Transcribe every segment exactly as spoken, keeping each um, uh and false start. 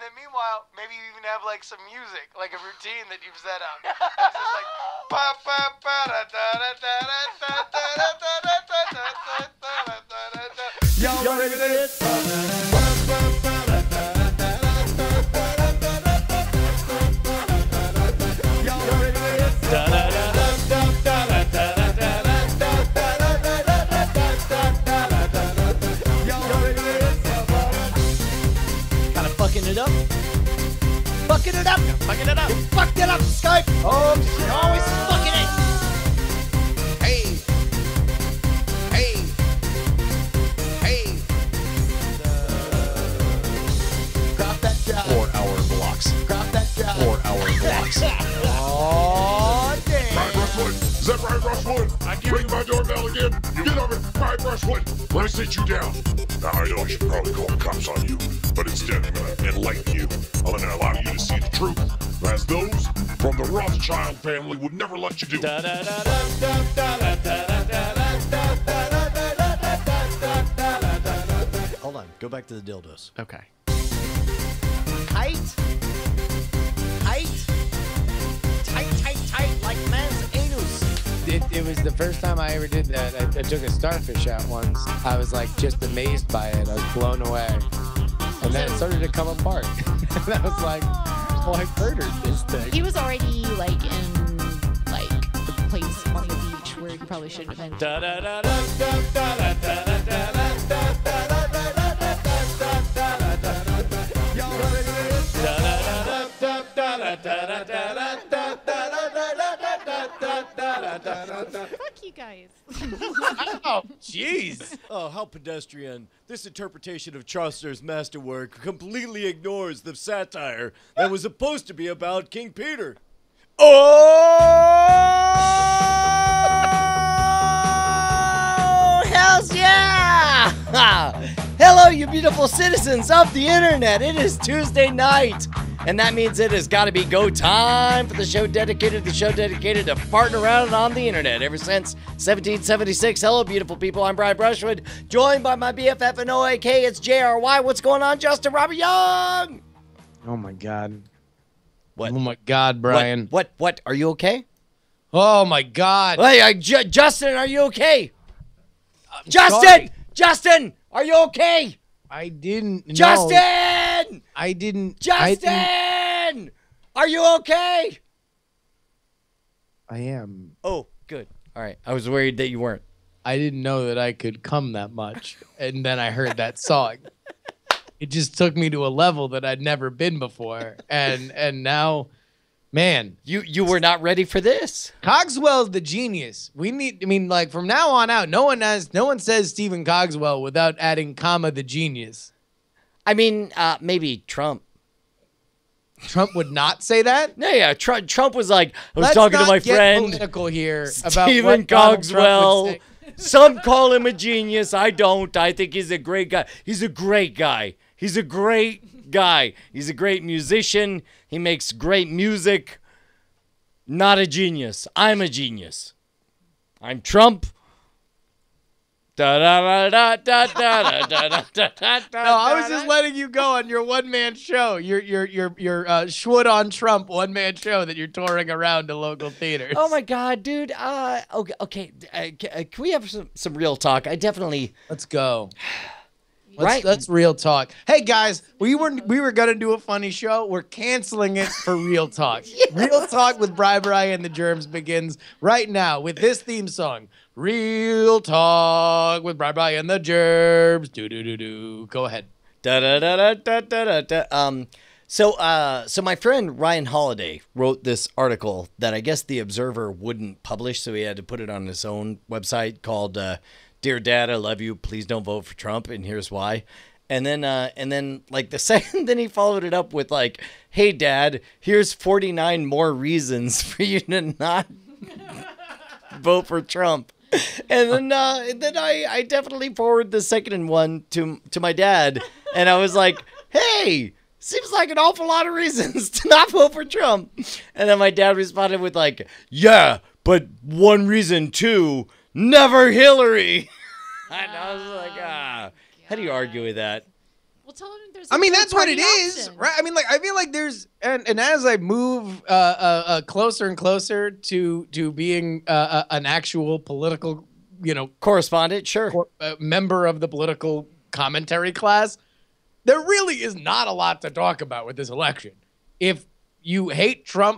then meanwhile, maybe you even have like some music, like a routine that you've set up. It's just like pa pa pa da da da da da da da da da da da da da. Y'all ready for this? Fucking it up. Fucking it up. Fucking it up. You fucked it up, Skype. Oh, shit. Always fucking it. Hey. Hey. Hey. Drop that job. Four hour blocks. Drop that job. Four hour blocks. Oh, damn. Brian Brushwood! Is that Brian Brushwood? I can't Ring my doorbell again! Get over it! Brian Brushwood! Let me sit you down! Now, I know I should probably call the cops on you, but instead I'm gonna enlighten you. I'm gonna allow you to see the truth, as those from the Rothschild family would never let you do. Hold on. Go back to the dildos. Okay. Tight. Tight. Tight, tight, tight, like man's anus. It, it was the first time I ever did that. I, I took a starfish out once. I was like just amazed by it. I was blown away. And then it started to come apart. And I was like, well, I murdered this thing. He was already like in like the place on the beach where he probably shouldn't have been. Fuck you guys. Oh, jeez. Oh, how pedestrian. This interpretation of Chaucer's masterwork completely ignores the satire that was supposed to be about King Peter. Oh, hells yeah! Hello, you beautiful citizens of the internet. It is Tuesday night, and that means it has got to be go time for the show dedicated, the show dedicated to farting around on the internet ever since seventeen seventy-six. Hello, beautiful people. I'm Brian Brushwood, joined by my B F F and O A K. It's J R Y. What's going on, Justin Robert Young? Oh, my God. What? Oh, my God, Brian. What? What? What? Are you okay? Oh, my God. Hey, uh, J- Justin, are you okay? I'm Justin! sorry. Justin! Are you okay? I didn't know. Justin! I didn't. Justin! I, didn't, Are you okay? I am. Oh, good. All right. I was worried that you weren't. I didn't know that I could come that much. And then I heard that song. It just took me to a level that I'd never been before. And and now, man. You you were not ready for this. Cogswell's the genius. We need, I mean, like, from now on out, no one has, no one says Stephen Cogswell without adding comma the genius. I mean, uh, maybe Trump. Trump would not say that? No, yeah. Tr- Trump was like, I was Let's talking to not my get friend political here about Stephen what Donald Trump would Cogswell. say. Some call him a genius. I don't. I think he's a great guy. He's a great guy. He's a great guy. He's a great musician. He makes great music. Not a genius. I'm a genius. I'm Trump. Da da da da da da da da da. No, I was just letting you go on your one-man show, your your your your uh, Schwood on Trump one-man show that you're touring around to local theaters. Oh my God, dude. Uh, okay, okay. Uh, can, uh, can we have some some real talk? I definitely. Let's go. Let's, Right. Let's real talk. Hey guys, we were we were gonna do a funny show. We're canceling it for real talk. Yes. Real talk with Bri Bri and the Germs begins right now with this theme song. Real talk with Bri Bri and the Germs. Do do do do. Go ahead. Da da da da da da da da. Um, so uh, so my friend Ryan Holiday wrote this article that I guess the Observer wouldn't publish, so he had to put it on his own website called uh, "Dear Dad, I love you. Please don't vote for Trump, and here's why." And then uh, and then like the second, then he followed it up with like, "Hey Dad, here's forty-nine more reasons for you to not vote for Trump." And then, uh, and then I, I definitely forwarded the second one to to my dad, and I was like, "Hey, seems like an awful lot of reasons to not vote for Trump." And then my dad responded with like, "Yeah, but one reason too, never Hillary." And I was like, "Ah, how do you argue with that?" Well, Well, tell him there's. I a mean, that's what it third-party is, option. right? I mean, like, I feel like there's, and, and as I move uh, uh, uh, closer and closer to to being uh, uh, an actual political, you know, Correspondent, sure. cor- uh, member of the political commentary class, there really is not a lot to talk about with this election. If you hate Trump,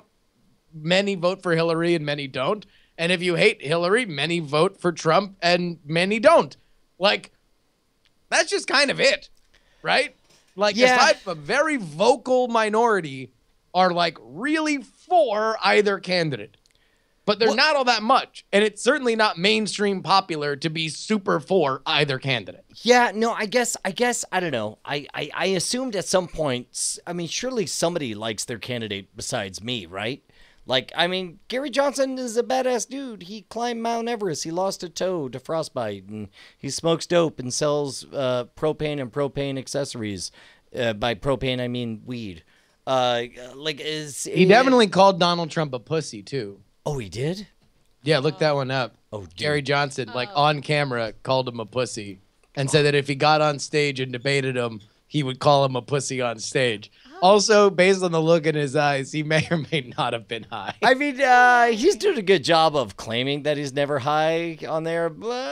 many vote for Hillary and many don't. And if you hate Hillary, many vote for Trump and many don't. Like, that's just kind of it, right? Like, Yeah. aside from a very vocal minority are like really for either candidate. But they're Well- not all that much. And it's certainly not mainstream popular to be super for either candidate. Yeah, no, I guess, I guess, I don't know. I, I, I assumed at some point, s- I mean, surely somebody likes their candidate besides me, right? Like, I mean, Gary Johnson is a badass dude. He climbed Mount Everest. He lost a toe to frostbite, and he smokes dope and sells uh, propane and propane accessories. Uh, by propane, I mean weed. Uh, like, is He definitely called Donald Trump a pussy, too. Oh, he did? Yeah, look that one up. Oh, dude. Gary Johnson, like on camera, called him a pussy and said that if he got on stage and debated him, he would call him a pussy on stage. Also, based on the look in his eyes, he may or may not have been high. I mean, uh, he's doing a good job of claiming that he's never high on there,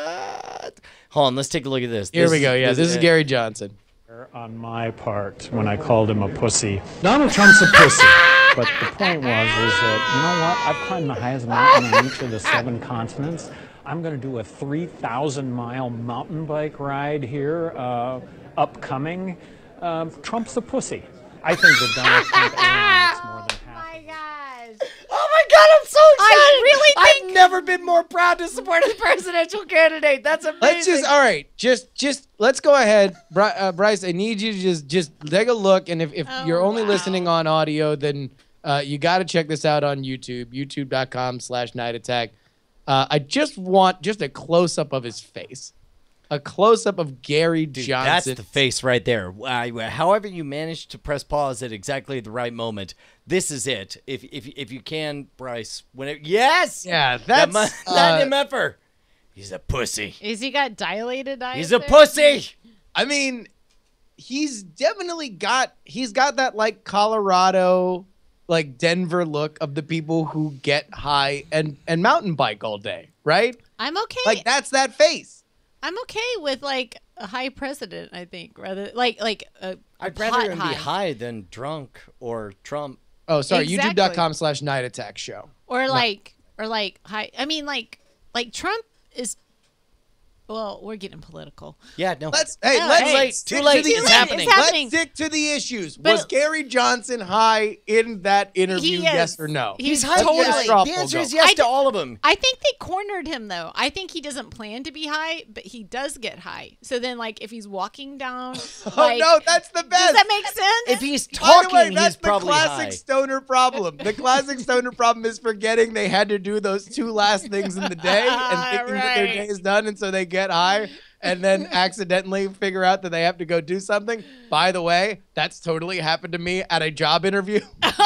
but hold on, let's take a look at this. Here This we go. is- Yeah, this is uh, Gary Johnson. On my part, when I called him a pussy. Donald Trump's a pussy. But the point was, is that, you know what? I've climbed the highest mountain on each of the seven continents. I'm going to do a three thousand mile mountain bike ride here, uh, upcoming. Uh, Trump's a pussy. I think that Donald Trump alienates more than half. Oh my gosh. Oh my God, I'm so excited! I really think- I've never been more proud to support a presidential candidate. That's amazing. Let's just all right. Just just let's go ahead, Bri- uh, Bryce. I need you to just just take a look, and if, if Oh, you're only wow. listening on audio, then uh, you got to check this out on YouTube. YouTube dot com slash Night Attack. Uh, I just want just a close up of his face, a close up of Gary Dude, Johnson. that's the face right there. I, however you managed to press pause at exactly the right moment, this is it. If if if you can, Bryce, when it, yes, Yeah, that that's mu- uh, that M F R. He's a pussy. Is he got dilated eyes? He's a there? pussy. I mean, he's definitely got he's got that like Colorado, like Denver look of the people who get high and and mountain bike all day, right? I'm okay. Like that's that face. I'm okay with like a high president. I think rather like like a I'd hot rather him high. be high than drunk or Trump. Oh, sorry, Exactly. YouTube dot com slash Night Attack Show. or like or like high. I mean like like Trump is. Well, we're getting political. Yeah, no. Let's hey, Oh, let's hey. late. stick Too late. to the It's issues. happening. It's happening. Let's stick to the issues. But- Was Gary Johnson high in that interview? He Yes is. or no? He's He's high. totally- yes. Straw The poll answer go. is yes I to d- all of them. I think they cornered him though. I think he doesn't plan to be high, but he does get high. So then, like, if he's walking down, Oh like, no, that's the best. does that make sense? If he's By talking, the way, that's he's the probably classic high. stoner problem. The classic stoner problem is forgetting they had to do those two last things in the day and thinking that their Right. day is done, and so they get high and then accidentally figure out that they have to go do something. By the way, that's totally happened to me at a job interview.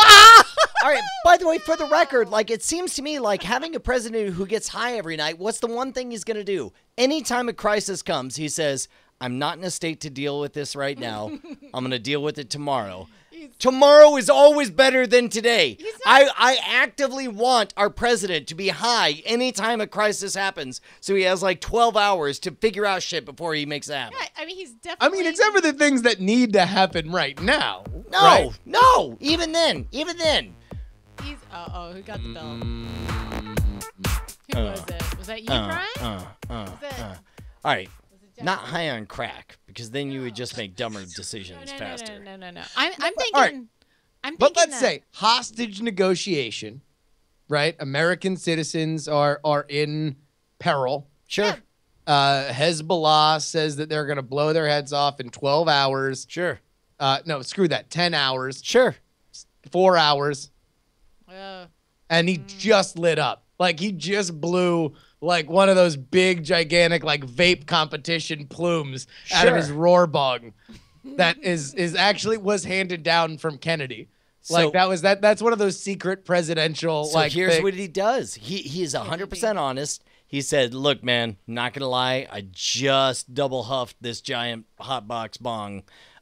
All right. By the way, for the record, like it seems to me like having a president who gets high every night, what's the one thing he's going to do? Anytime a crisis comes, he says, I'm not in a state to deal with this right now. I'm going to deal with it tomorrow. Tomorrow is always better than today. I, I actively want our president to be high anytime a crisis happens. So he has like twelve hours to figure out shit before he makes it happen. Yeah, I mean, he's I definitely. mean, except for the things that need to happen right now. No, right? no, even then, even then. He's. Uh oh, who got the belt? Mm. Who was it? Was that you, Uh, Brian? uh, uh, Was it- uh. All right. was it Jeff? Not high on crack, because then you would just make dumber decisions no, no, faster. No, no, no, no, no. I'm, I'm thinking. all right. I'm thinking But let's that, say hostage negotiation, right? American citizens are are in peril. Sure, Uh, Hezbollah says that they're going to blow their heads off in twelve hours. sure, Uh, no, screw that. ten hours, sure. four hours. Uh, And he just lit up. Like he just blew like one of those big, gigantic, like vape competition plumes out of Sure. his roar bong that is is actually was handed down from Kennedy. Like So- that was that that's one of those secret presidential So like here's thing- what he does. He he is one hundred percent honest. He said, look, man, not going to lie. I just double huffed this giant hot box bong.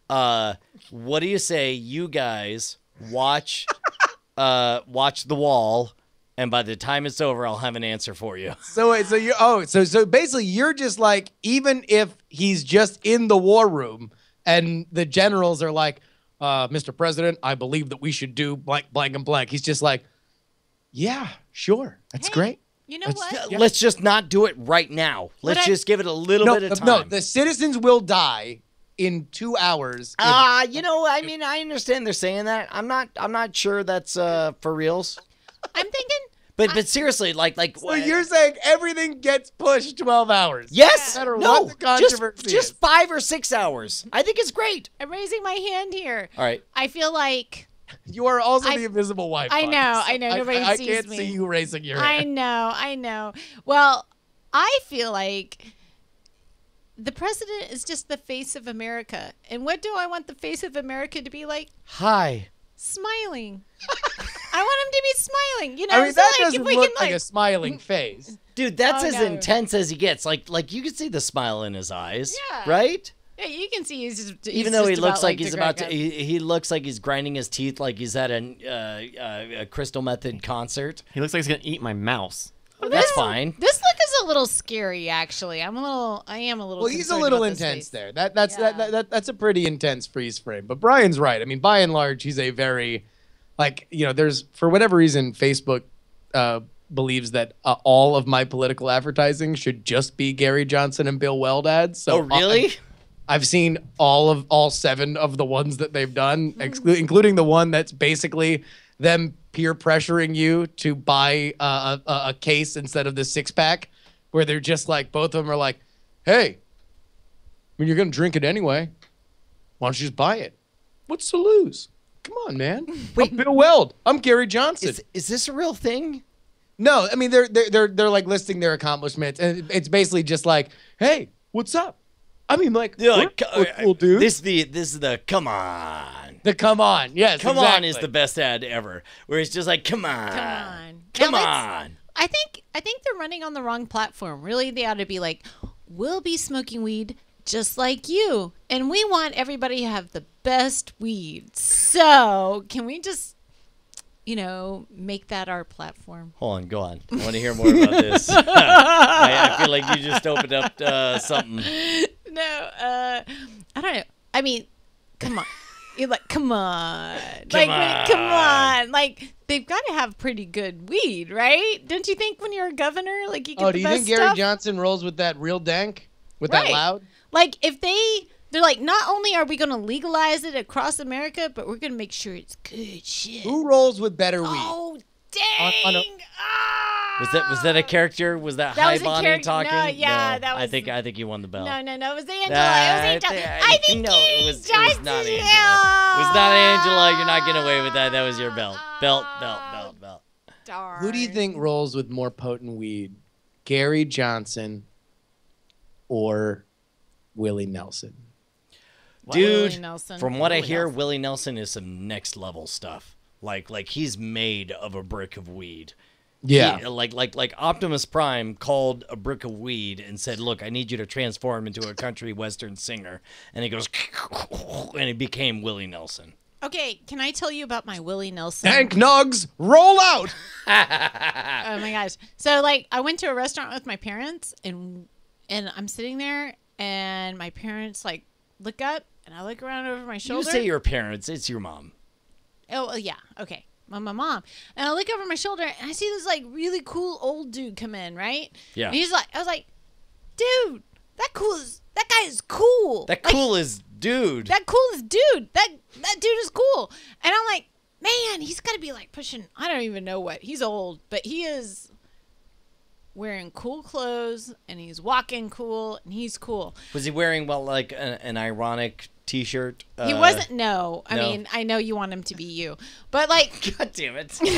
Uh, what do you say you guys watch uh, watch The Wall, and by the time it's over, I'll have an answer for you. So wait, so you oh, so so basically you're just like, even if he's just in the war room and the generals are like, uh, Mister President, I believe that we should do blank, blank, and blank. He's just like, yeah, sure. That's Hey, great. You know Let's- what? Yeah. Let's just not do it right now. Let's I- just give it a little No, bit of time. no, the citizens will die in two hours. if- Ah, you know, I mean, I understand they're saying that. I'm not. I'm not sure that's uh, for reals. I'm thinking. But but seriously, like like. so you're saying everything gets pushed twelve hours? Yes. No matter No. what the controversy just just is. five or six hours. I think it's great. I'm raising my hand here. All right. I feel like You are also I- the invisible wife. I Fox. know, I know, nobody I, I sees can't me. see you raising your I hand. know, I know. Well, I feel like the president is just the face of America. And what do I want the face of America to be like? Hi. Smiling. I want him to be smiling. You know, I mean, so that like doesn't if we look can like like a smiling face. Dude, that's Oh, as no. intense as he gets. Like like you can see the smile in his eyes. Yeah. Right? yeah, you can see he's just he's Even though he just looks about, like he's about to, crack up. he, he looks like he's grinding his teeth, like he's at an, uh, uh, a Crystal Method concert. He looks like he's gonna eat my mouse. Well, That's this- fine. This look is a little scary, actually. I'm a little. I am a little. Well, he's a concerned little about this intense face. there. That that's that, Yeah. that, that that's a pretty intense freeze frame. But Brian's right. I mean, by and large, he's a very, like, you know, there's, for whatever reason, Facebook uh, believes that uh, all of my political advertising should just be Gary Johnson and Bill Weld ads. So Oh, really? I- I've seen all of all seven of the ones that they've done, exclu- including the one that's basically them peer pressuring you to buy uh, a, a case instead of the six pack, where they're just like, both of them are like, "Hey, I mean, you're gonna drink it anyway. Why don't you just buy it? What's to lose? Come on, man. Wait. I'm Bill Weld. I'm Gary Johnson." Is, is this a real thing? No, I mean they're they're they're they're like listing their accomplishments, and it's basically just like, "Hey, what's up?" I mean, like, They're we're, like, we're cool, dude. This the this is the come on. The come on, yes, Come on exactly. is the best ad ever. Where it's just like, come on. Come on. Come Now, let's- on. I think I think they're running on the wrong platform. Really, they ought to be like, we'll be smoking weed just like you, and we want everybody to have the best weed. So can we just, you know, make that our platform? Hold on, go on. I want to hear more about this. I, I feel like you just opened up uh, something. No, uh, I don't know. I mean, come on. You're like, come on. Come like, when- come on. Like, they've got to have pretty good weed, right? Don't you think when you're a governor, like, you get Oh, the do you best think Gary stuff? Johnson rolls with that real dank? With that Right. loud? Like, if they, they're like, not only are we going to legalize it across America, but we're going to make sure it's good shit. Who rolls with better weed? Oh, dang. On- on a- Ah! Was that was that a character? Was that, That High was a Bonnie character- talking? no, yeah, that I was- think I think you won the belt. No, no, no. It was Angela. Uh, it was Angela. I I think no, it was, it was Johnson- not Angela. It was not Angela. You're not getting away with that. That was your belt. Belt, belt, belt, belt. Darn. Who do you think rolls with more potent weed? Gary Johnson or Willie Nelson? Dude, Willie Nelson. from what I Willie hear, Nelson. Willie Nelson is some next level stuff. Like like he's made of a brick of weed. Yeah. He- like like like Optimus Prime called a brick of weed and said, "Look, I need you to transform into a country western singer." And he goes, and he became Willie Nelson. Okay, can I tell you about my Willie Nelson? Dank Nugs, roll out! Oh my gosh. So like I went to a restaurant with my parents and and I'm sitting there and my parents like look up and I look around over my You shoulder. say your parents, it's your mom. Oh well, yeah, okay. My, my mom. And I look over my shoulder and I see this like really cool old dude come in, right? Yeah. And he's like I was like, dude, that cool is that guy is cool. That Like, cool is dude. that coolest dude. That that dude is cool. And I'm like, man, he's got to be like pushing. I don't even know what. He's old, but he is wearing cool clothes and he's walking cool and he's cool. Was he wearing well like an, an ironic T-shirt? He Uh, wasn't. No, I no. mean, I know you want him to be you, but like, God damn it! no,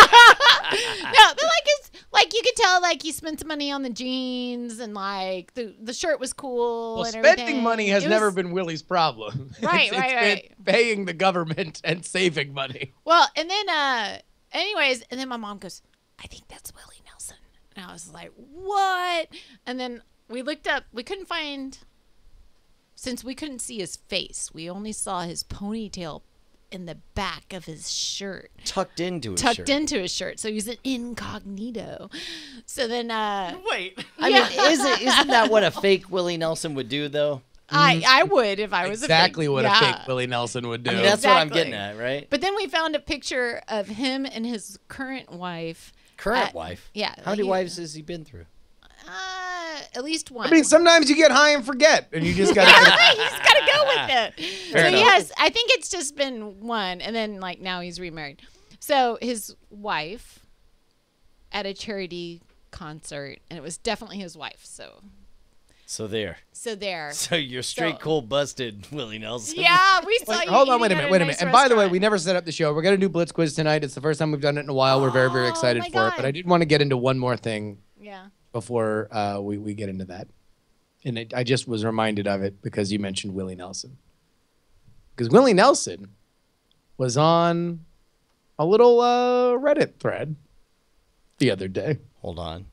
but like it's like you could tell like he spent some money on the jeans and like the the shirt was cool. Well, and spending everything. money has It never was- been Willie's problem. Right, It's- right, it's been right. paying the government and saving money. Well, and then, uh, anyways, and then my mom goes, I think that's Willie Nelson. And I was like, what? And then we looked up, we couldn't find since we couldn't see his face, we only saw his ponytail in the back of his shirt. Tucked into his tucked shirt. into his shirt. So he was an incognito. So then uh Wait. I Yeah. mean, isn't, isn't that what a fake Willie Nelson would do, though? I, I would if I was Exactly a fake, what yeah. a fake Willie Nelson would do. I mean, that's what I'm Exactly. getting at, right? But then we found a picture of him and his current wife. Current at- wife? Yeah. How many he- wives has he been through? Uh, at least one. I mean, sometimes you get high and forget, and you just got to. you just gotta go with it. Fair so enough. yes, I think it's just been one, and then like now he's remarried. So his wife at a charity concert, and it was definitely his wife. So So there. so there. So you're straight So- cold busted, Willie Nelson. Yeah, we saw Wait, you. hold on, wait a eating minute, at wait a nice minute. And by the way, restaurant. we never set up the show. We're gonna do Blitz Quiz tonight. It's the first time we've done it in a while. We're very, very Oh, excited my for it. God. But I did want to get into one more thing Yeah. before uh, we we get into that. And it, I just was reminded of it because you mentioned Willie Nelson. Because Willie Nelson was on a little uh, Reddit thread the other day. Hold on.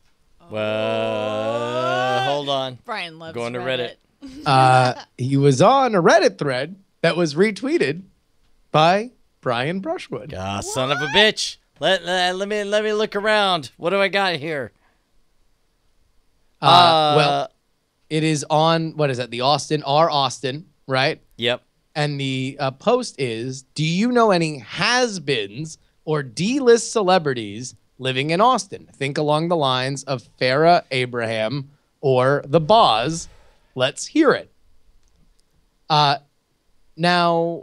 Well, hold on. Brian loves Going to Reddit. Reddit. Uh, he was on a Reddit thread that was retweeted by Brian Brushwood. Ah, son of a bitch. Let, let, let me let me look around. What do I got here? Uh, well, it is on, what is that? The Austin, R Austin, right? Yep. And the uh, post is, do you know any has-beens or D-list celebrities living in Austin? Think along the lines of Farrah Abraham or The Boz. Let's hear it. Uh, now,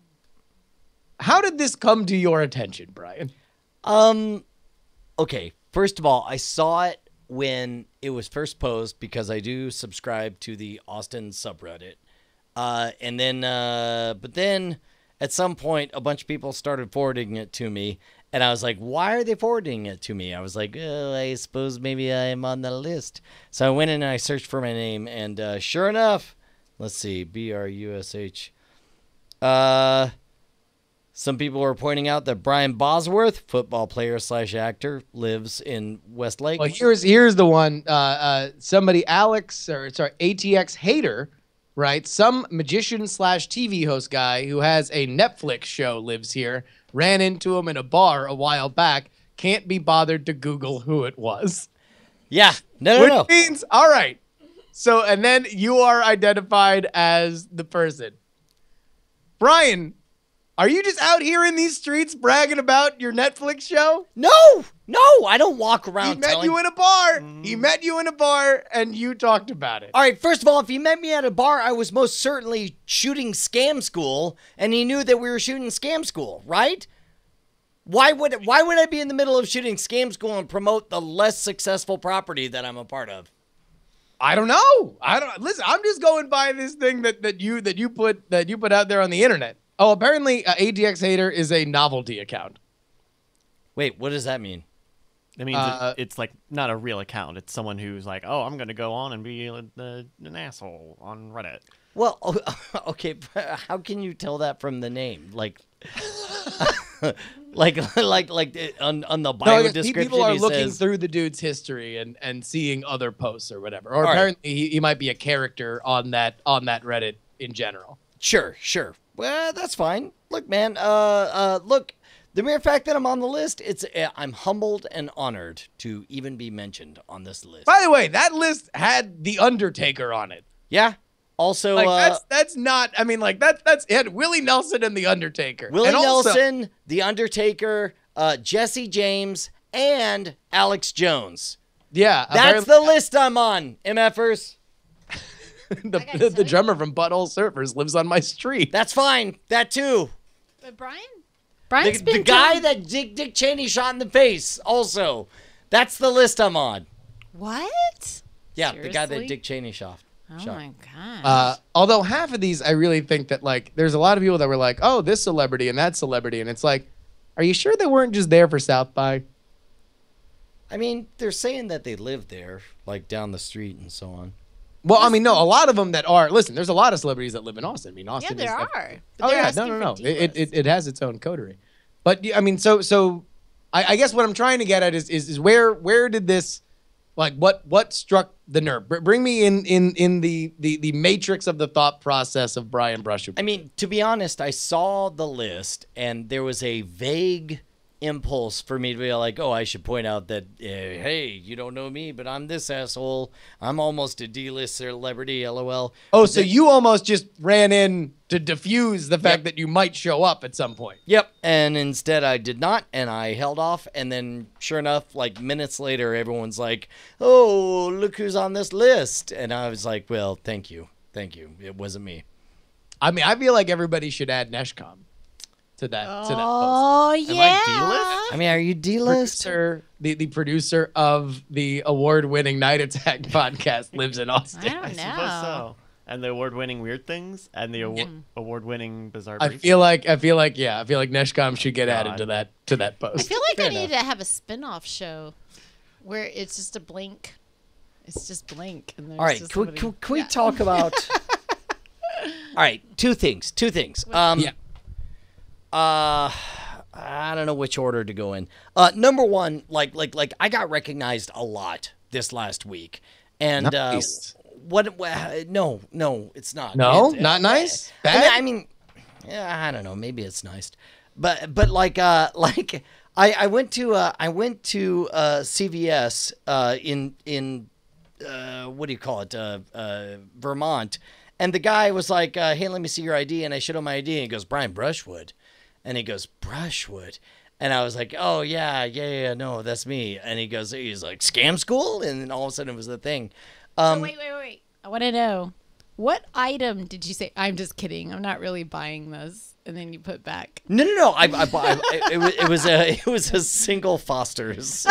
how did this come to your attention, Brian? Um, okay. First of all, I saw it when it was first posed because I do subscribe to the Austin subreddit. Uh, and then, uh, but then at some point, a bunch of people started forwarding it to me. And I was like, why are they forwarding it to me? I was like, oh, I suppose maybe I'm on the list. So I went in and I searched for my name. And uh, sure enough, let's see, B R U S H. Uh, some people were pointing out that Brian Bosworth, football player slash actor, lives in Westlake. Well, here's here's the one. Uh, uh, somebody, Alex, or sorry, A T X Hater, right? Some magician slash T V host guy who has a Netflix show lives here. Ran into him in a bar a while back. Can't be bothered to Google who it was. Yeah, no, no, Which no. means, all right. So, and then you are identified as the person. Brian, are you just out here in these streets bragging about your Netflix show? No, no, I don't walk around He met telling... you in a bar. He met you in a bar, and you talked about it. All right, first of all, if he met me at a bar, I was most certainly shooting Scam School, and he knew that we were shooting Scam School, right? Why would why would I be in the middle of shooting Scam School and promote the less successful property that I'm a part of? I don't know. I don't listen. I'm just going by this thing that, that you that you put that you put out there on the internet. Oh, apparently, uh, A D X Hater is a novelty account. Wait, what does that mean? It means Uh, it, it's like not a real account. It's someone who's like, oh, I'm gonna go on and be a, a, an asshole on Reddit. Well, okay, how can you tell that from the name? Like, like, like, like on, on the No, bio I guess pe- description, people are he looking says, through the dude's history and, and seeing other posts or whatever. Or right. apparently, he, he might be a character on that on that Reddit in general. Sure, sure. Well, that's fine. Look, man. Uh, uh, look. The mere fact that I'm on the list, it's uh, I'm humbled and honored to even be mentioned on this list. By the way, that list had the Undertaker on it. Yeah. Also, Like uh, that's that's not. I mean, like that's that's it. Had Willie Nelson and the Undertaker. Willie and also- Nelson, The Undertaker, uh, Jesse James, and Alex Jones. Yeah, That's the list I'm on, MFers. the the, the drummer from Butthole Surfers lives on my street. That's fine. That too. But Brian, The, Brian's been the guy telling- that Dick, Dick Cheney shot in the face, also. That's the list I'm on. What? Yeah, the guy that Seriously? Dick Cheney shot. Oh shot. my god. Uh, although half of these, I really think that like there's a lot of people that were like, oh, this celebrity and that celebrity, and it's like, are you sure they weren't just there for South by? I mean, they're saying that they live there, like down the street and so on. Well, I mean, no, a lot of them that are. Listen, there's a lot of celebrities that live in Austin. I mean, yeah, Austin. there is, are. But Oh they're yeah, no, asking no, for no. It, it D-list. it it has its own coterie, but yeah, I mean, so so, I, I guess what I'm trying to get at is is, is where where did this, Like what what struck the nerve? Br- bring me in in in the, the the matrix of the thought process of Brian Brushwood. I mean, to be honest, I saw the list and there was a vague impulse for me to be like, oh, I should point out that, uh, hey, you don't know me, but I'm this asshole. I'm almost a D-list celebrity, LOL. Oh, But so then- you almost just ran in to diffuse the fact Yep. that you might show up at some point. Yep. And instead I did not, and I held off. And then sure enough, like minutes later, everyone's like, oh, look who's on this list. And I was like, well, thank you. Thank you. It wasn't me. I mean, I feel like everybody should add Neshcom to that to that post. Oh yeah. I mean, are you D-list? Producer, the, the producer of the award-winning Night Attack podcast lives in Austin. I don't I know. suppose so. And the award-winning Weird Things and the award- award-winning Bizarre I Briefs. feel like I feel like yeah, I feel like Neshcom should get added God. to that to that I post. feel like Fair I need enough. to have a spin-off show where it's just a blink. It's just blink. And there's All right. just Can we, somebody- can, can we Yeah. talk about... All right. Two things. Two things. Um, Yeah. Uh, I don't know which order to go in. Uh, number one, like, like, like, I got recognized a lot this last week, and Nice. uh, what? wha- No, no, it's not. No, It- not nice. I mean, Bad. I mean, yeah, I don't know. Maybe it's nice, but but like, uh, like, I I went to uh, I went to uh, C V S uh, in in uh, what do you call it, uh, uh, Vermont. And the guy was like, uh, hey, let me see your I D. And I showed him my I D. And he goes, Brian Brushwood. And he goes, Brushwood. And I was like, oh, yeah, yeah, yeah, no, that's me. And he goes, he's like, scam school? And then all of a sudden it was the thing. Um, Oh, wait, wait, wait. I want to know. What item did you say? I'm just kidding. I'm not really buying those. And then you put back. no, no, no. I, I, I, it, was, it, was a, it was a single Foster's.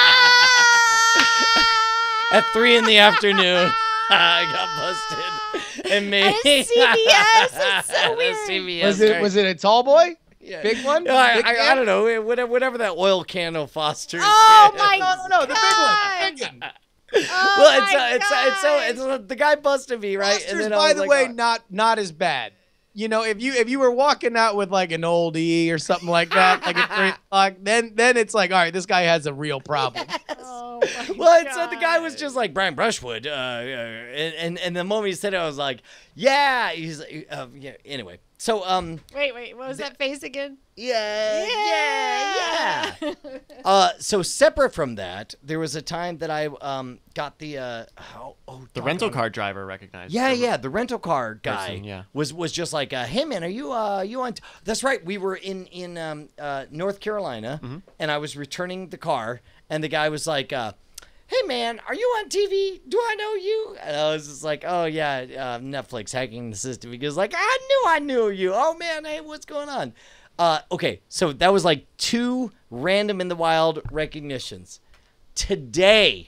At three in the afternoon. I got busted and made At a C V S? That's so At a weird. C V S, was it right. was it a tall boy? Yeah. Big one? No, I, Big I, I man? don't know. Whatever, whatever that oil can of Foster's. Oh is. my No, no, no, the big one. The big one. Oh Well, it's, my uh, it's, uh, it's so it's uh, the guy busted me, right? Foster's, I by was the like, way, oh. not not as bad. You know, if you if you were walking out with like an oldie or something like that, like at three o'clock, then then it's like, all right, this guy has a real problem. Oh my Well, it's, uh, the guy was God. just like Brian Brushwood, uh, uh, and, and and the moment he said it, I was like, yeah, he's uh, yeah. Anyway, so um, Wait, wait. What was that face again? yeah, yeah, yeah. uh, so separate from that, there was a time that I um got the uh, oh, oh The doggone rental it. car driver recognized. Yeah, the- yeah, the rental car guy Person, yeah. was was just like, uh, hey man, are you uh you on? T-? That's right, we were in in um uh North Carolina, Mm-hmm. and I was returning the car, and the guy was like, uh, hey man, are you on T V? Do I know you? And I was just like, oh yeah, uh, Netflix hacking the system. He goes like, I knew I knew you. Oh man, hey, what's going on? Uh, okay, so that was like two random in the wild recognitions. Today,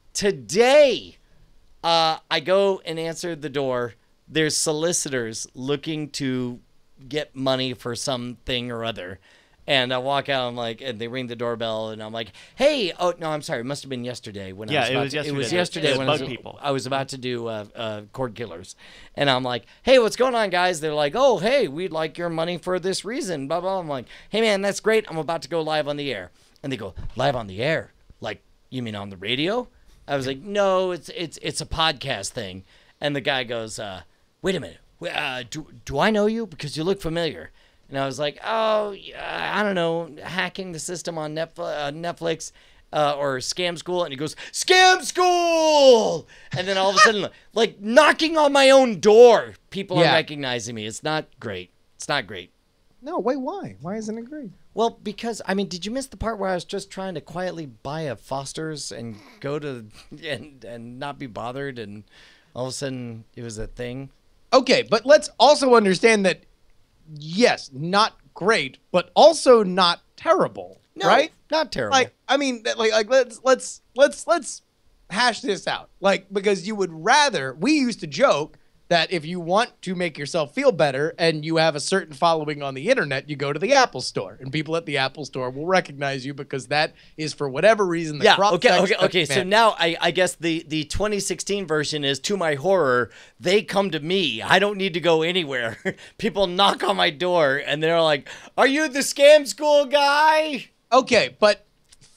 today. Uh, I go and answer the door. There's solicitors looking to get money for something or other. And I walk out, I'm like, and they ring the doorbell, and I'm like, hey, oh, no, I'm sorry. It must have been yesterday when Yeah, I was it about was to, It was yesterday. yesterday The when bug I was, people. I was about to do uh, uh, cord killers. And I'm like, hey, what's going on, guys? They're like, oh, hey, we'd like your money for this reason, blah, blah. I'm like, hey, man, that's great. I'm about to go live on the air. And they go, live on the air? Like, you mean on the radio? I was like, no, it's it's it's a podcast thing. And the guy goes, uh, wait a minute, uh, do do I know you? Because you look familiar. And I was like, oh, yeah, I don't know, hacking the system on Netflix, uh, Netflix uh, or Scam School. And he goes, Scam School! And then all of a sudden, like knocking on my own door, people Yeah. are recognizing me. It's not great. It's not great. No, wait, why? Why isn't it great? Well, because, I mean, did you miss the part where I was just trying to quietly buy a Foster's and go to, and, and not be bothered, and all of a sudden it was a thing? Okay, but let's also understand that, yes, not great, but also not terrible, No, right? not terrible. Like, I mean, that- like, like let's let's let's let's hash this out. Like, because you would rather. We used to joke that if you want to make yourself feel better and you have a certain following on the internet, you go to the Apple Store, and people at the Apple Store will recognize you because that is, for whatever reason, the yeah, crop okay, sex okay, of okay. So man. now I, I guess the, the twenty sixteen version is, to my horror, they come to me. I don't need to go anywhere. People knock on my door, and they're like, are you the Scam School guy? Okay, but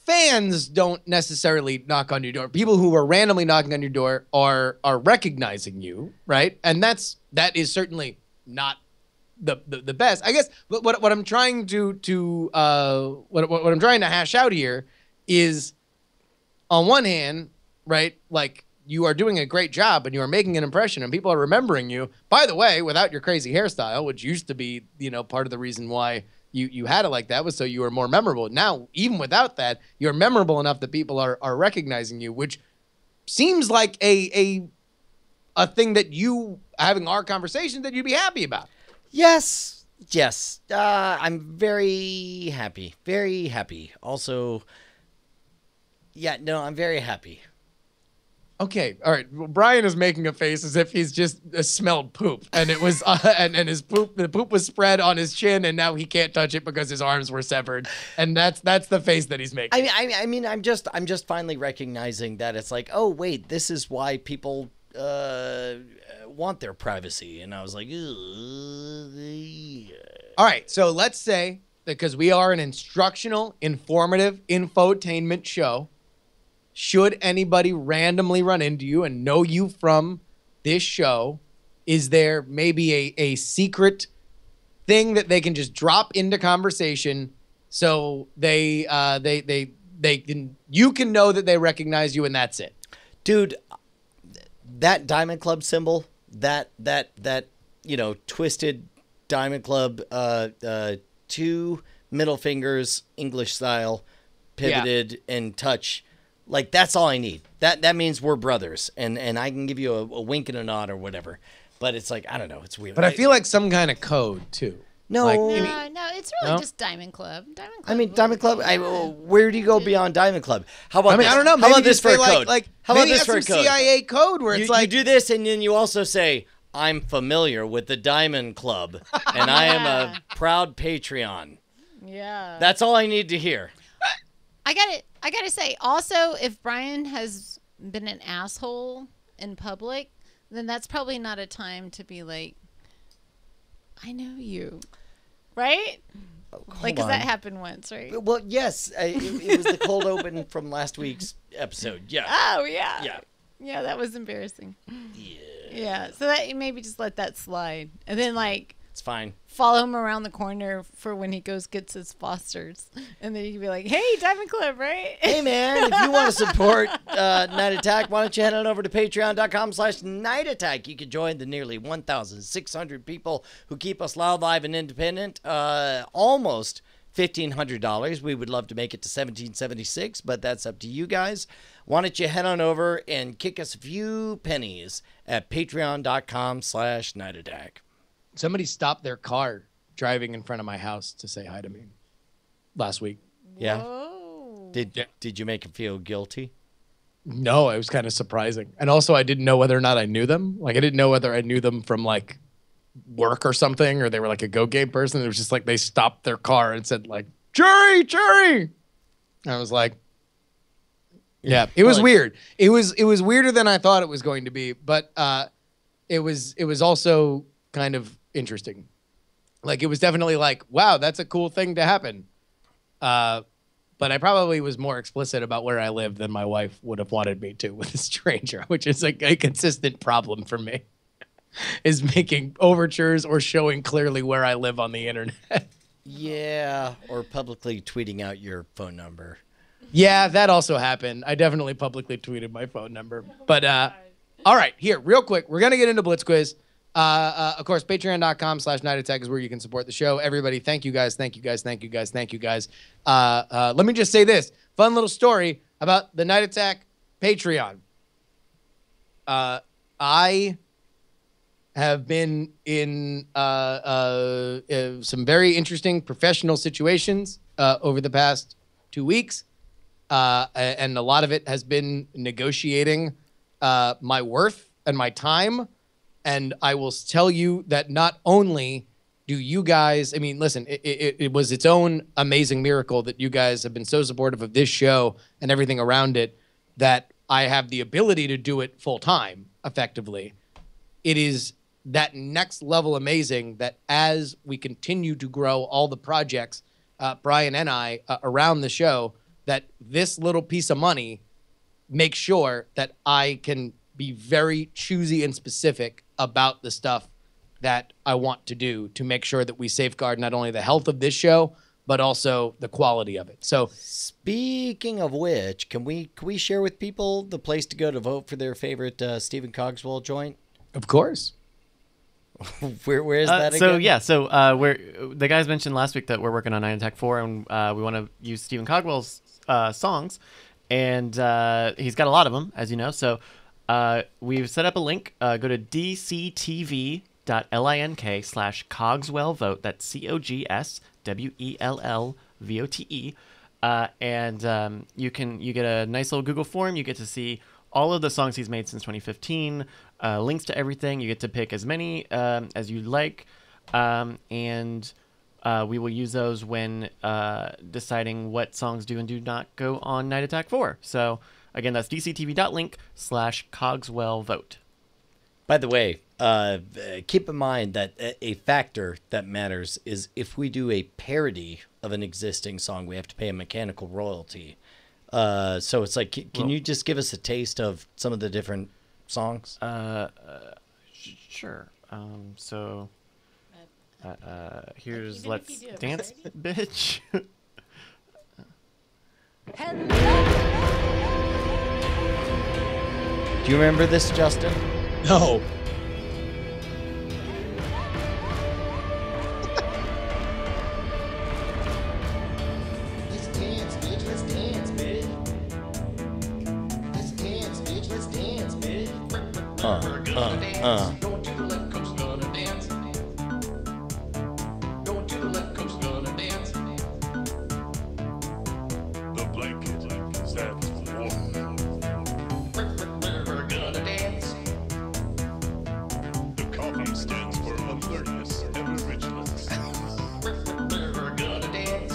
fans don't necessarily knock on your door. People who are randomly knocking on your door are are recognizing you, right? And that's that is certainly not the the, the best. I guess what what, what I'm trying to to uh what, what what I'm trying to hash out here is, on one hand, right, like, you are doing a great job and you are making an impression and people are remembering you. By the way, without your crazy hairstyle, which used to be, you know, part of the reason why you, you had it like that was so you were more memorable. Now, even without that, you're memorable enough that people are, are recognizing you, which seems like a, a, a thing that you, having our conversation, that you'd be happy about. Yes. Yes. Uh, I'm very happy. Very happy. Also, yeah, no, I'm very happy. Okay, all right. Well, Brian is making a face as if he's just uh, smelled poop, and it was, uh, and and his poop, the poop was spread on his chin, and now he can't touch it because his arms were severed, and that's that's the face that he's making. I mean, I, I mean, I'm just, I'm just finally recognizing that it's like, oh wait, this is why people uh, want their privacy, and I was like, ugh. All right, so let's say, because we are an instructional, informative, infotainment show, should anybody randomly run into you and know you from this show, is there maybe a, a secret thing that they can just drop into conversation so they uh, they they they can you can know that they recognize you and that's it? Dude, that Diamond Club symbol, that that that you know, twisted Diamond Club, uh, uh, two middle fingers, English style, pivoted yeah. and touch. Like, that's all I need. That that means we're brothers, and and I can give you a, a wink and a nod or whatever. But it's like, I don't know, it's weird. But I feel like some kind of code too. No, like, No, I mean, no, it's really no? just Diamond Club. Diamond Club. I mean, Diamond Club. I, where do you go beyond Diamond Club? How about? I mean, this? I don't know. How Maybe about this just for a say, like- code? like, How about maybe this for a that's some code? C I A code where You, it's like you do this, and then you also say, "I'm familiar with the Diamond Club, and I am a proud Patreon." Yeah. That's all I need to hear. I got to I got to say also, if Brian has been an asshole in public, then that's probably not a time to be like, I know you. Right? Like, cuz that happened once, right? Well, yes, I, it, it was the cold open from last week's episode. Yeah. Oh, yeah. Yeah. Yeah, that was embarrassing. Yeah. Yeah, so that maybe just let that slide. And then like It's fine. follow him around the corner for when he goes gets his Fosters. And then you can be like, hey, Diamond Club, right? Hey, man, if you want to support uh, Night Attack, why don't you head on over to patreon.com slash Night Attack. You can join the nearly one thousand six hundred people who keep us loud, live, and independent. Uh, almost fifteen hundred dollars. We would love to make it to seventeen seventy-six, but that's up to you guys. Why don't you head on over and kick us a few pennies at patreon.com slash Night Attack. somebody stopped their car driving in front of my house to say hi to me last week. Yeah. Whoa. Did Yeah. Did you make him feel guilty? No, it was kind of surprising. And also I didn't know whether or not I knew them. Like I didn't know whether I knew them from like work or something, or they were like a go game person. It was just like they stopped their car and said like, Jerry, Jerry. And I was like, yeah, it was Like- weird. It was it was weirder than I thought it was going to be, but uh, it was it was also kind of interesting. Like it was definitely like, wow, that's a cool thing to happen. Uh, but I probably was more explicit about where I lived than my wife would have wanted me to with a stranger, which is like a consistent problem for me, is making overtures or showing clearly where I live on the internet. Yeah, or publicly tweeting out your phone number. Yeah, that also happened. I definitely publicly tweeted my phone number. But uh, all right, here, real quick, we're gonna get into Blitz Quiz. Uh, uh, of course, patreon.com slash night attack is where you can support the show. Everybody, thank you guys, thank you guys, thank you guys, thank you guys. Uh, uh, let me just say this fun little story about the Night Attack Patreon. Uh, I have been in uh, uh, uh, some very interesting professional situations uh, over the past two weeks. Uh, and a lot of it has been negotiating uh, my worth and my time. And I will tell you that not only do you guys, I mean, listen, it, it, it was its own amazing miracle that you guys have been so supportive of this show and everything around it that I have the ability to do it full time, effectively. It is that next level amazing that as we continue to grow all the projects, uh, Brian and I, uh, around the show, that this little piece of money makes sure that I can be very choosy and specific about the stuff that I want to do to make sure that we safeguard not only the health of this show, but also the quality of it. So speaking of which, can we can we share with people the place to go to vote for their favorite uh, Stephen Cogswell joint? Of course. where where is Uh, that again? so yeah, so uh, we're the guys mentioned last week that we're working on Nine Attack Four, and uh, we want to use Stephen Cogwell's uh, songs, and uh, he's got a lot of them, as you know. So uh, we've set up a link. Uh, go to dctv dot link slash Cogswell vote. That's C O G S W E L L V O T E, uh, and um, you can you get a nice little Google form. You get to see all of the songs he's made since twenty fifteen. Uh, links to everything. You get to pick as many um, as you like, um, and uh, we will use those when uh, deciding what songs do and do not go on Night Attack four. So again, that's dctv.link slash Cogswell vote. By the way, uh, keep in mind that a factor that matters is if we do a parody of an existing song, we have to pay a mechanical royalty. Uh, so it's like, can Well- you just give us a taste of some of the different songs? Uh, uh sh- sure. Um, so uh, uh, here's even if Let's you do a Dance, parody? Bitch. Do you remember this, Justin? No. Let's dance, bitch. Let's dance, bitch. Let's dance, bitch. Let's dance, bitch. Uh, uh, uh. Going to the left coast, gonna dance. Going to the left coast, gonna dance. The blanket stands for We're gonna dance. the coffee stands for alertness and originalness. We're gonna dance.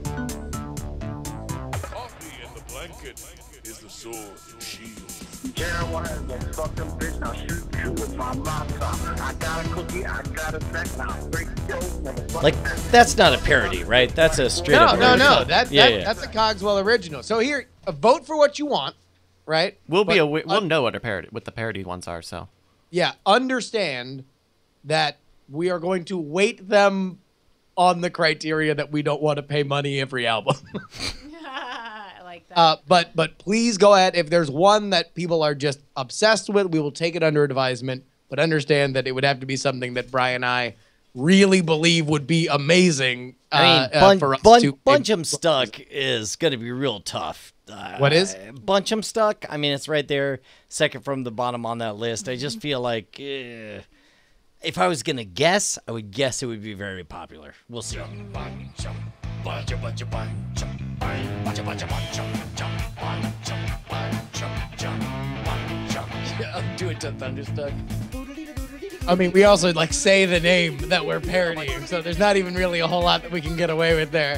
Coffee and the blanket is the sword and shield. Carolina, the fucking bitch, now shoot you with my laptop. I got a cookie, I got a snack, now break yo, motherfucker. Like, that's not a parody, right? That's a straight No, up no, no. original. That, yeah, that, yeah. That's a Cogswell original. So here, uh, vote for what you want, right? We'll be But, a, we'll uh, know what a parody what the parody ones are. So Yeah, understand that we are going to weight them on the criteria that we don't want to pay money every album. I like that. Uh, but but please go ahead. If there's one that people are just obsessed with, we will take it under advisement. But understand that it would have to be something that Brian and I really believe would be amazing. Uh, I mean, uh, bun- for us bun- to Bunch 'em Stuck is going to be real tough. Uh, What is? Bunch 'em Stuck? I mean, it's right there, second from the bottom on that list. I just feel like eh, if I was going to guess, I would guess it would be very popular. We'll see. do it to Thunderstruck. I mean, we also like say the name that we're parodying, so there's not even really a whole lot that we can get away with there.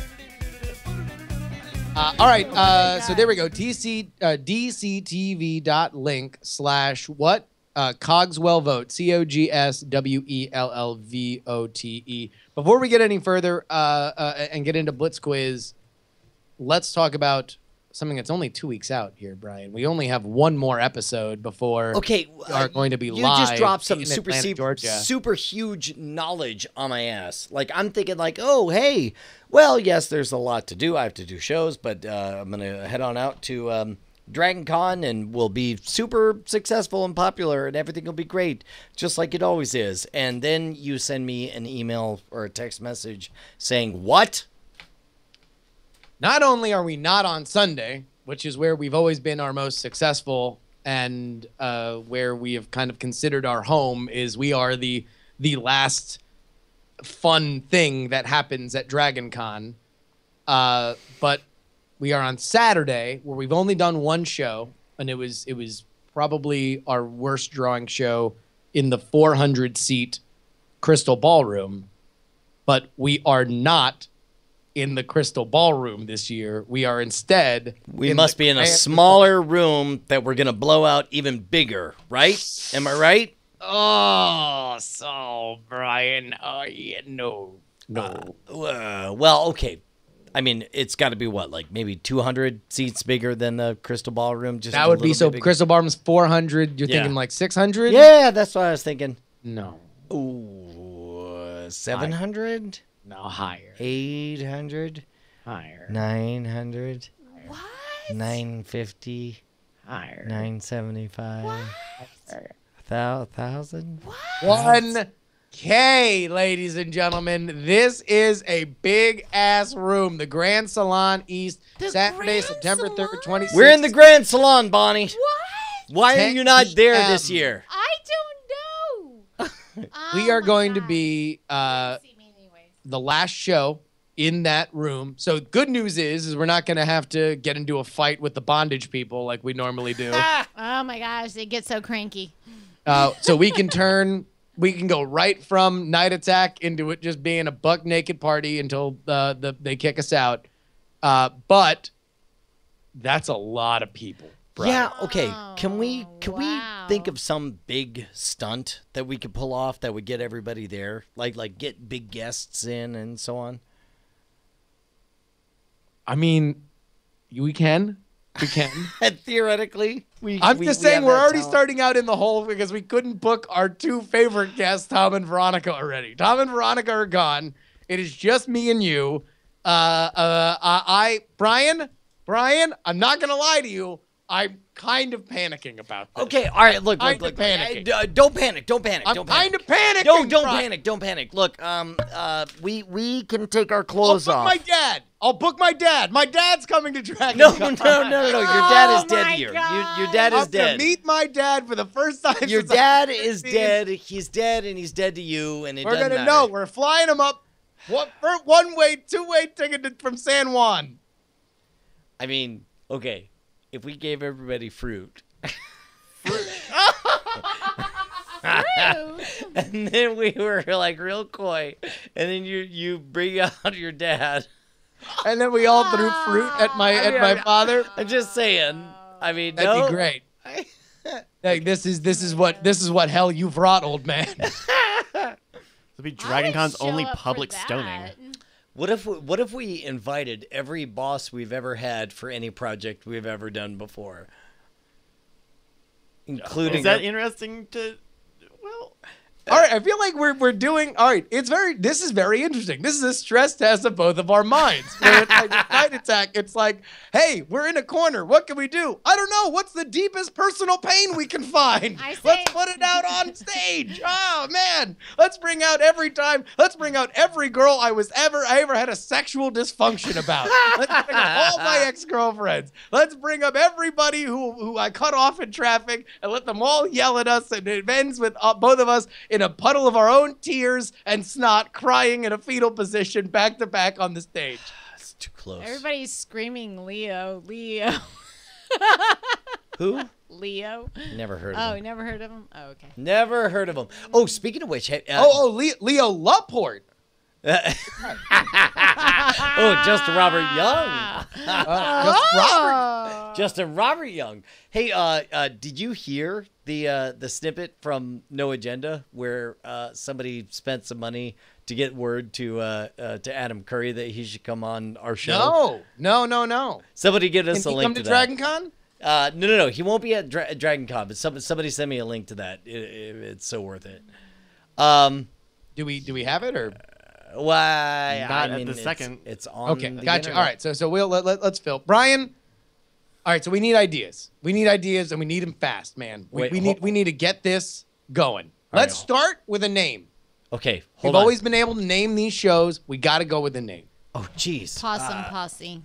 Uh, all right, uh, so there we go. D C uh, dctv.link slash what? Uh, Cogswell vote. C O G S W E L L V O T E. Before we get any further uh, uh, and get into Blitz Quiz, let's talk about something that's only two weeks out here, Brian. We only have one more episode before Okay, we are going to be you live. just dropped some in super Atlanta, se- Georgia. super huge knowledge on my ass. Like, I'm thinking like, oh, hey, well, yes, there's a lot to do. I have to do shows, but uh, I'm gonna head on out to um, Dragon Con and we'll be super successful and popular and everything will be great, just like it always is. And then you send me an email or a text message saying, what? Not only are we not on Sunday, which is where we've always been our most successful and uh, where we have kind of considered our home, is we are the the last fun thing that happens at Dragon Con. Uh, but we are on Saturday, where we've only done one show, and it was it was probably our worst drawing show in the four hundred seat Crystal Ballroom. But we are not in the Crystal Ballroom this year. We are instead We in must the be in a grand- smaller room that we're gonna blow out even bigger, right? Am I right? Oh, so Brian, oh yeah, no, no. Uh, well, okay. I mean, it's got to be what, like maybe two hundred seats bigger than the Crystal Ballroom. Just That a would be little so. bit bigger? Crystal Ballroom's four hundred. You're Yeah. thinking like six hundred? Yeah, that's what I was thinking. No. Ooh, seven hundred, No, higher. eight hundred, Higher. nine hundred, What? nine fifty, Higher. nine seventy-five, Higher. thou thousand. one K, ladies and gentlemen. This is a big ass room. The Grand Salon East, The Saturday, Grand September third, Salon? twenty-sixth. We're in the Grand Salon, Bonnie. What? Why are ten you not there p m this year? I don't know. We Oh are my going to God. be uh, See me anyways. the last show in that room. So good news is, is we're not going to have to get into a fight with the bondage people like we normally do. Oh my gosh, they get so cranky. Uh, so we can turn, we can go right from Night Attack into it just being a buck naked party until uh, the they kick us out. Uh, but that's a lot of people. Brian. Yeah, okay. Can we can wow. we think of some big stunt that we could pull off that would get everybody there? Like like get big guests in and so on? I mean, we can, we can. And theoretically, we I'm we- just we saying have we're that already talent. starting out in the hole because we couldn't book our two favorite guests, Tom and Veronica, already. Tom and Veronica are gone. It is just me and you. Uh, uh, I, I Brian, Brian, I'm not gonna lie to you. I'm kind of panicking about this. Okay, all right, look, Kind look, of look. panicking. uh, don't panic, don't panic, I'm don't kind panic. of panicking. No, don't Brian. panic, don't panic. Look, um, uh, we we can take our I'll clothes book off. my dad. I'll book my dad. My dad's coming to Dragon No, no, Con. no, no, no. Your dad is Oh dead my here. God. Your, your dad is I'm gonna dead. meet my dad for the first time. Your since I dad was is fifteen. dead. He's dead, and he's dead to you. And it We're doesn't gonna matter. know. We're flying him up. What for? One way, two way ticket to, from San Juan. I mean, okay, if we gave everybody fruit, and then we were like real coy, and then you you bring out your dad. And then we all threw fruit at my at my father. I'm just saying. I mean, That'd no. be great. Like this is this is what this is what hell you've wrought, old man. It'll be Dragon Con's I would only show up for public that. stoning. What if we, what if we invited every boss we've ever had for any project we've ever done before, including Is that our- interesting to? Well, All right, I feel like we're we're doing all right. It's very this is very interesting. This is a stress test of both of our minds. Where it's like with Night Attack, it's like, hey, we're in a corner. What can we do? I don't know. What's the deepest personal pain we can find? I say- Let's put it out on stage. Oh man, let's bring out every time. Let's bring out every girl I was ever I ever had a sexual dysfunction about. Let's bring up all my ex girlfriends. Let's bring up everybody who who I cut off in traffic and let them all yell at us. And it ends with uh, both of us in a puddle of our own tears and snot, crying in a fetal position, back to back on the stage. It's too close. Everybody's screaming Leo, Leo, Who? Leo. Never heard of Oh, him. you never heard of him? Oh, okay. Never heard of him. Oh, speaking of which, hey, uh, Oh, oh, Leo, Leo Laporte. oh, Justin Robert Young. Uh, just Robert. Oh. Justin Robert Young. Hey, uh, uh, did you hear the uh, the snippet from No Agenda where uh, somebody spent some money to get word to uh, uh, to Adam Curry that he should come on our show? No, no, no, no. Somebody get us Can a he link come to, to that. Dragon Con? Uh, no, no, no. He won't be at Dra- Dragon Con, but some, somebody send me a link to that. It, it, it's so worth it. Um, Do we do we have it or? why? Not I at mean, the it's, second. It's on. Okay, the gotcha. internet. All right, so so we'll let, let, let's fill. Brian. All right, so we need ideas. We need ideas, and we need them fast, man. We, Wait, we hold- need we need to get this going. All Let's right. start with a name. Okay, We've hold on. always been able to name these shows. We got to go with a name. Oh, jeez. Possum Posse.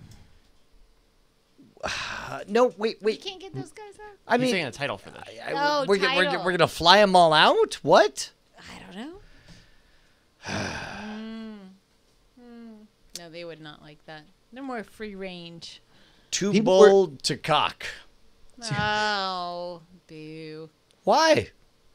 Uh, no, wait, You wait. can't get those guys out? I I'm mean, saying a title for this. I- Oh, we're, gonna- we're, title. we're gonna fly them all out. What? I don't know. mm. Mm. No, they would not like that. They're more free range. Too People were- bold to cock. Oh, boo. Why?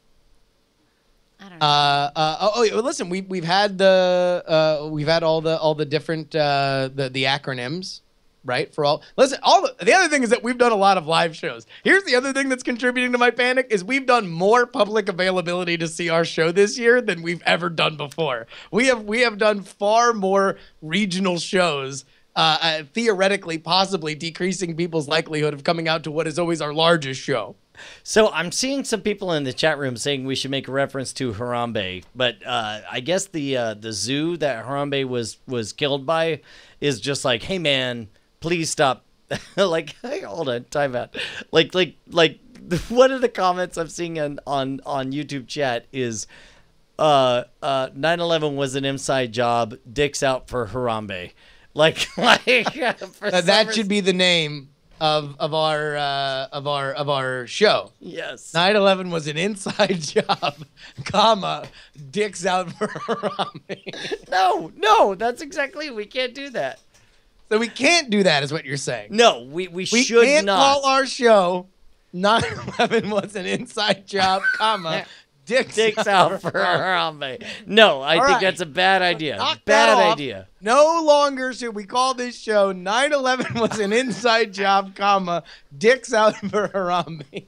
I don't know. Uh, uh, oh, oh, yeah, well, listen, we we've had the uh, we've had all the all the different uh, the the acronyms, right? For all listen, all the, the other thing is that we've done a lot of live shows. Here's the other thing that's contributing to my panic is we've done more public availability to see our show this year than we've ever done before. We have we have done far more regional shows. uh, uh, theoretically, possibly decreasing people's likelihood of coming out to what is always our largest show. So I'm seeing some people in the chat room saying we should make a reference to Harambe, but uh, I guess the uh, the zoo that Harambe was was killed by is just like, hey man, please stop. Like, hey, hold on, time out. Like, like, like, one of the comments I'm seeing on on, on YouTube chat is, uh, uh, nine eleven was an inside job. Dicks out for Harambe. Like, like for Uh, that should be the name of of our uh, of our of our show. Yes. nine eleven was an inside job, comma, dicks out for Harambe. No, no, that's exactly. We can't do that. So we can't do that, is what you're saying. No, we we, We should can't not. call our show nine eleven was an inside job, comma, dicks, Dicks out for Harambe. No, I All think right. that's a bad idea. Knock that Bad off. idea. No longer should we call this show nine eleven was an inside job, comma, dicks out for Harambe.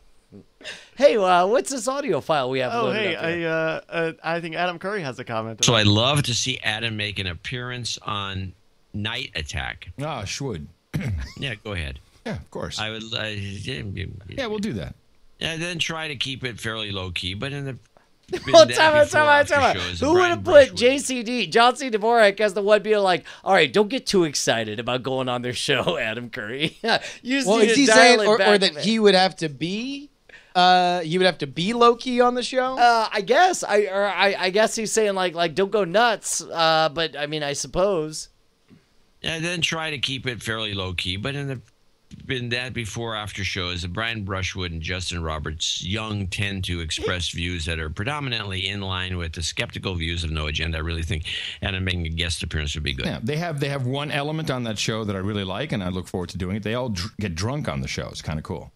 Hey, uh, what's this audio file we have Oh, loaded hey, up I here? uh, uh, I think Adam Curry has a comment. So I'd love to see Adam make an appearance on Night Attack. Ah, should. Yeah, go ahead. Yeah, of course. I would. Uh, yeah, Yeah, we'll do that. And then try to keep it fairly low key, but in the. Well, that time out, before time out, after time out. shows, Who Brian would have put Brushwood. J C D, John C. Dvorak, as the one being like, all right, don't get too excited about going on their show, Adam Curry. You just Well, need is to he dial saying, it or, back or a that bit. he would have to be, uh, he would have to be low key on the show? Uh, I guess. I or I, I guess he's saying like like don't go nuts. Uh, but I mean, I suppose. And then try to keep it fairly low key, but in the in that before after shows, Brian Brushwood and Justin Roberts Young tend to express views that are predominantly in line with the skeptical views of No Agenda. I really think Adam making a guest appearance would be good. Yeah, they have they have one element on that show that I really like, and I look forward to doing it. They all dr- get drunk on the show. It's kind of cool.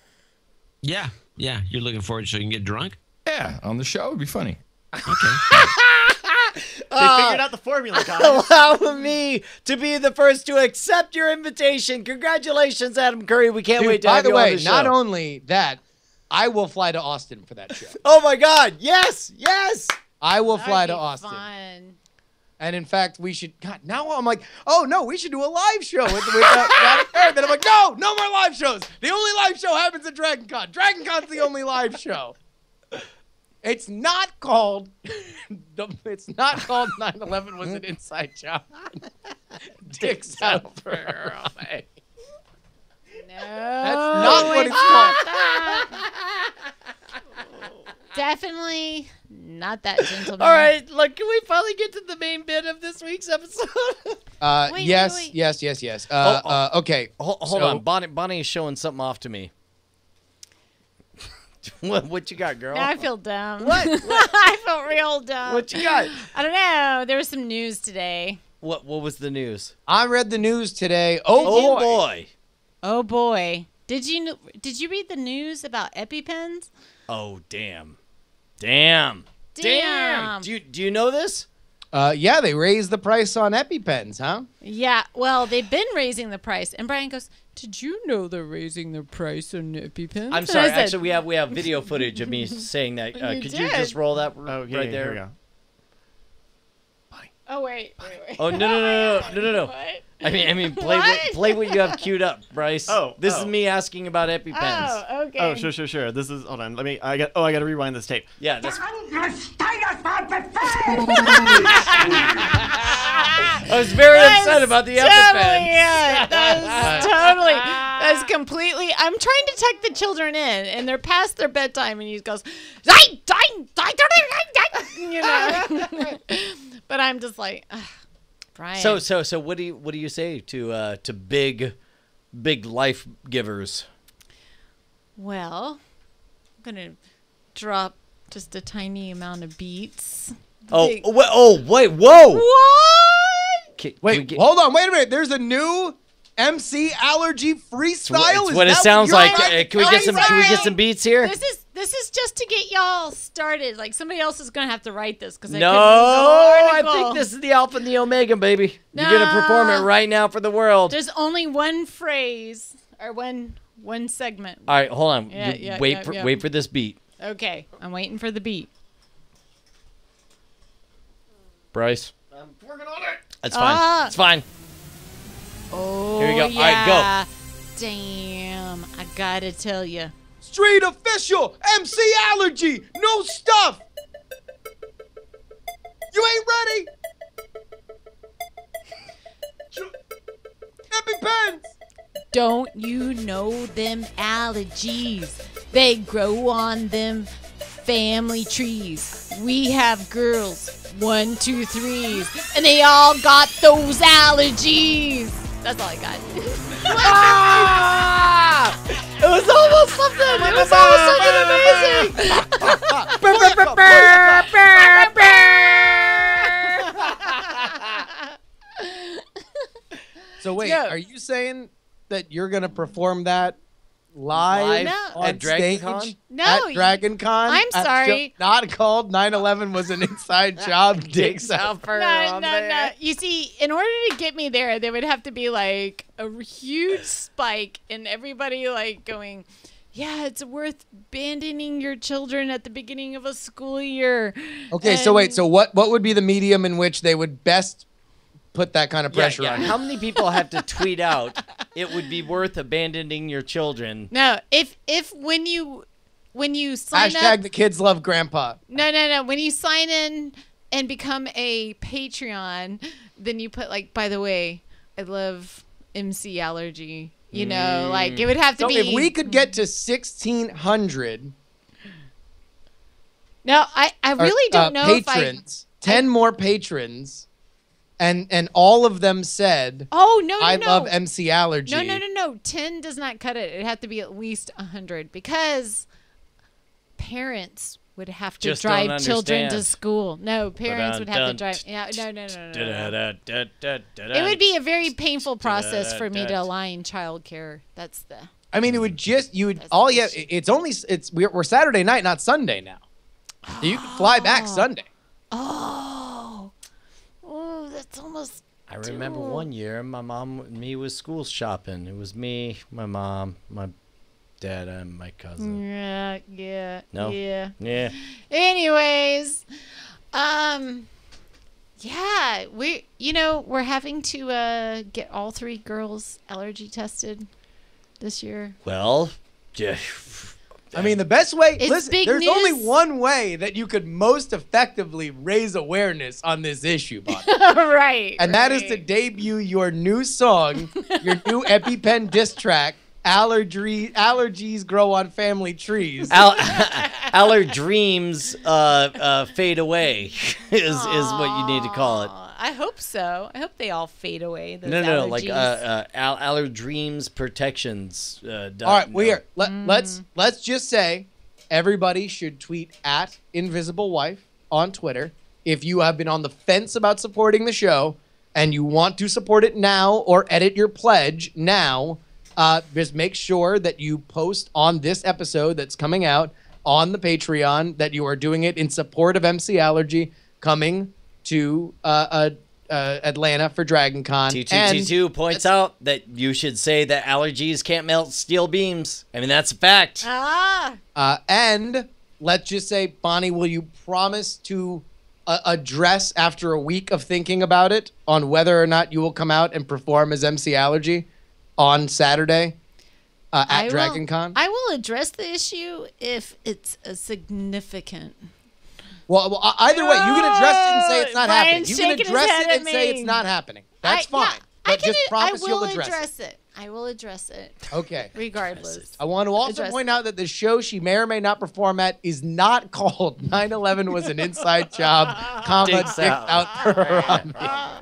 Yeah, yeah. You're looking forward so you can get drunk? Yeah, on the show, it'd be funny. Okay. They figured out the formula, guys. Allow me to be the first to accept your invitation. Congratulations, Adam Curry. We can't Dude, wait to by have the you way, on the show. not only that, I will fly to Austin for that show. Oh my God! Yes, yes. I will fly That'd to be Austin. fun. And in fact, we should. God, now I'm like, oh no, we should do a live show with, with uh, Adam Curry. Then I'm like, no, no more live shows. The only live show happens at Dragon Con. Dragon Con's the only live show. It's not called. It's not called nine eleven was an inside job. Dicks out for Harambe. No. That's not what it's called. Definitely not that gentleman. All right, look, can we finally get to the main bit of this week's episode? Uh, Wait, yes, wait, wait. yes, yes, yes. Uh, Oh, oh. uh, okay. Hold, hold So- on, Bonnie. Bonnie is showing something off to me. what, what you got, girl? Now I feel dumb. What? I felt real dumb. What you got? I don't know. There was some news today. What What was the news? I read the news today. Oh, Oh boy. boy. Oh boy. Did you kn- did you read the news about EpiPens? Oh damn. Damn. Damn. Do you Do you know this? Uh, yeah, they raised the price on EpiPens, huh? Yeah. Well, they've been raising the price, and Brian goes, "Did you know they're raising the price on EpiPens?" I'm And sorry. I said, Actually, we have we have video footage of me saying that. Uh, You could you did. just roll that Oh, yeah, right yeah, there? here we go. Oh wait, wait, wait. Oh no no no no no no no! What? I mean I mean play what? What? play what you have queued up, Bryce. Oh, this oh. is me asking about EpiPens. Oh, okay. Oh, sure, sure, sure. This is. Hold on. Let me. I got. Oh, I got to rewind this tape. Yeah, that's. I I was very upset about the totally EpiPens. it. That was totally. That was completely. I'm trying to tuck the children in, and they're past their bedtime, and he goes, "Die, die, die, die, die, die," you know. But I'm just like, ugh, Brian. So so so what do you what do you say to uh, to big big life givers? well, I'm gonna drop just a tiny amount of beats. Oh Big- oh, wait, oh wait whoa! What? Can- can Wait, we get- hold on. Wait a minute. There's a new M C allergy freestyle. It's Is what it that sounds you're like. trying to Uh, can we tell get me some? right Can we get now? some beats here? This is this is just to get y'all started. Like somebody else is gonna have to write this because No, I I think this is the alpha and the omega, baby. You're gonna perform it No. right now for the world. There's only one phrase or one one segment. All right, hold on. Yeah, You- yeah, wait yeah, for yeah. wait for this beat, Okay, I'm waiting for the beat. Bryce. I'm working on it. That's fine. Ah. It's fine. Here we go. yeah. All right, go. Damn, I gotta tell you. Street official, M C Allergy, no stuff. You ain't ready. EpiPens. Don't you know them allergies? They grow on them family trees. We have girls, one, two, threes, and they all got those allergies. That's all I got. Ah! It was almost something. It was almost something amazing. So wait, Yeah. are you saying that you're gonna perform that live, Live No. on at Dragon stage Con? No, at you- Dragon Con? I'm at sorry. show not called nine eleven was an inside job. Dicks out. No, no, no. You see, in order to get me there, there would have to be like a huge spike and everybody like going, yeah, it's worth abandoning your children at the beginning of a school year. Okay, so wait, And- so what what would be the medium in which they would best put that kind of Yeah, pressure yeah. on you? How many people have to tweet out, it would be worth abandoning your children? No, if if when you when you sign Hashtag up, the kids love grandpa. no, no, no, when you sign in and become a Patreon, then you put like, by the way, I love M C Allergy. You know, like it would have to So be. if we could get to sixteen hundred No, I I really don't know patrons, if I. ten more patrons, and and all of them said, Oh no, no, I no. love M C Allergy. No, no, no, no. Ten does not cut it. It had to be at least a hundred because parents would have to Just don't drive children to understand. school. No, parents would have to Dun, drive. Yeah, no, no, no, no, no. no. Da-da-da-da-da-da-da. It would be a very painful process for me to align childcare. That's the. I mean, it would just you would That's all the yeah. issue. It's only it's we're, we're Saturday night, not Sunday now. So you can fly back Sunday. Oh, oh, that's almost. I remember Dude. one year, my mom and me was school shopping. It was me, my mom, my dad, and my cousin. Yeah, yeah, No? yeah. Yeah. Anyways, um, yeah, we, you know, we're having to uh get all three girls allergy tested this year. Well, yeah. I mean, the best way. It's listen, big there's only news. one way that you could most effectively raise awareness on this issue, Bonnie. Right. And that is to right. debut your new song, your new EpiPen diss track, Allergy, Allergies Grow on Family Trees. Al- Our dreams uh, uh, fade away is is what you need to call it. Aw, I hope so. I hope they all fade away. Those No, no, no, like uh, allergies. uh, Al- Our dreams protections. Uh, dot- All right, we no. are. Let, Mm. Let's let's just say everybody should tweet at Invisible Wife on Twitter if you have been on the fence about supporting the show and you want to support it now or edit your pledge now. Uh, just make sure that you post on this episode that's coming out on the Patreon that you are doing it in support of M C Allergy coming to uh, uh, uh, Atlanta for Dragon Con. T two And T two points out that you should say that allergies can't melt steel beams. I mean, that's a fact. ah, Uh, and let's just say, Bonnie, will you promise to uh, address after a week of thinking about it on whether or not you will come out and perform as M C Allergy on Saturday uh, at I Dragon will, Con? I will address the issue if it's a significant. Well, well, uh, either way, you can address it and say it's not happening. Brian's You can shaking his address head it at and say me. it's not happening. That's I, fine. Yeah, I but can. just promise I will you'll address, address it. it. I will address it. Okay. Regardless. I want to also Address point it. out that the show she may or may not perform at is not called nine eleven was an inside job, comma, Dicks dick out. out for Harambe.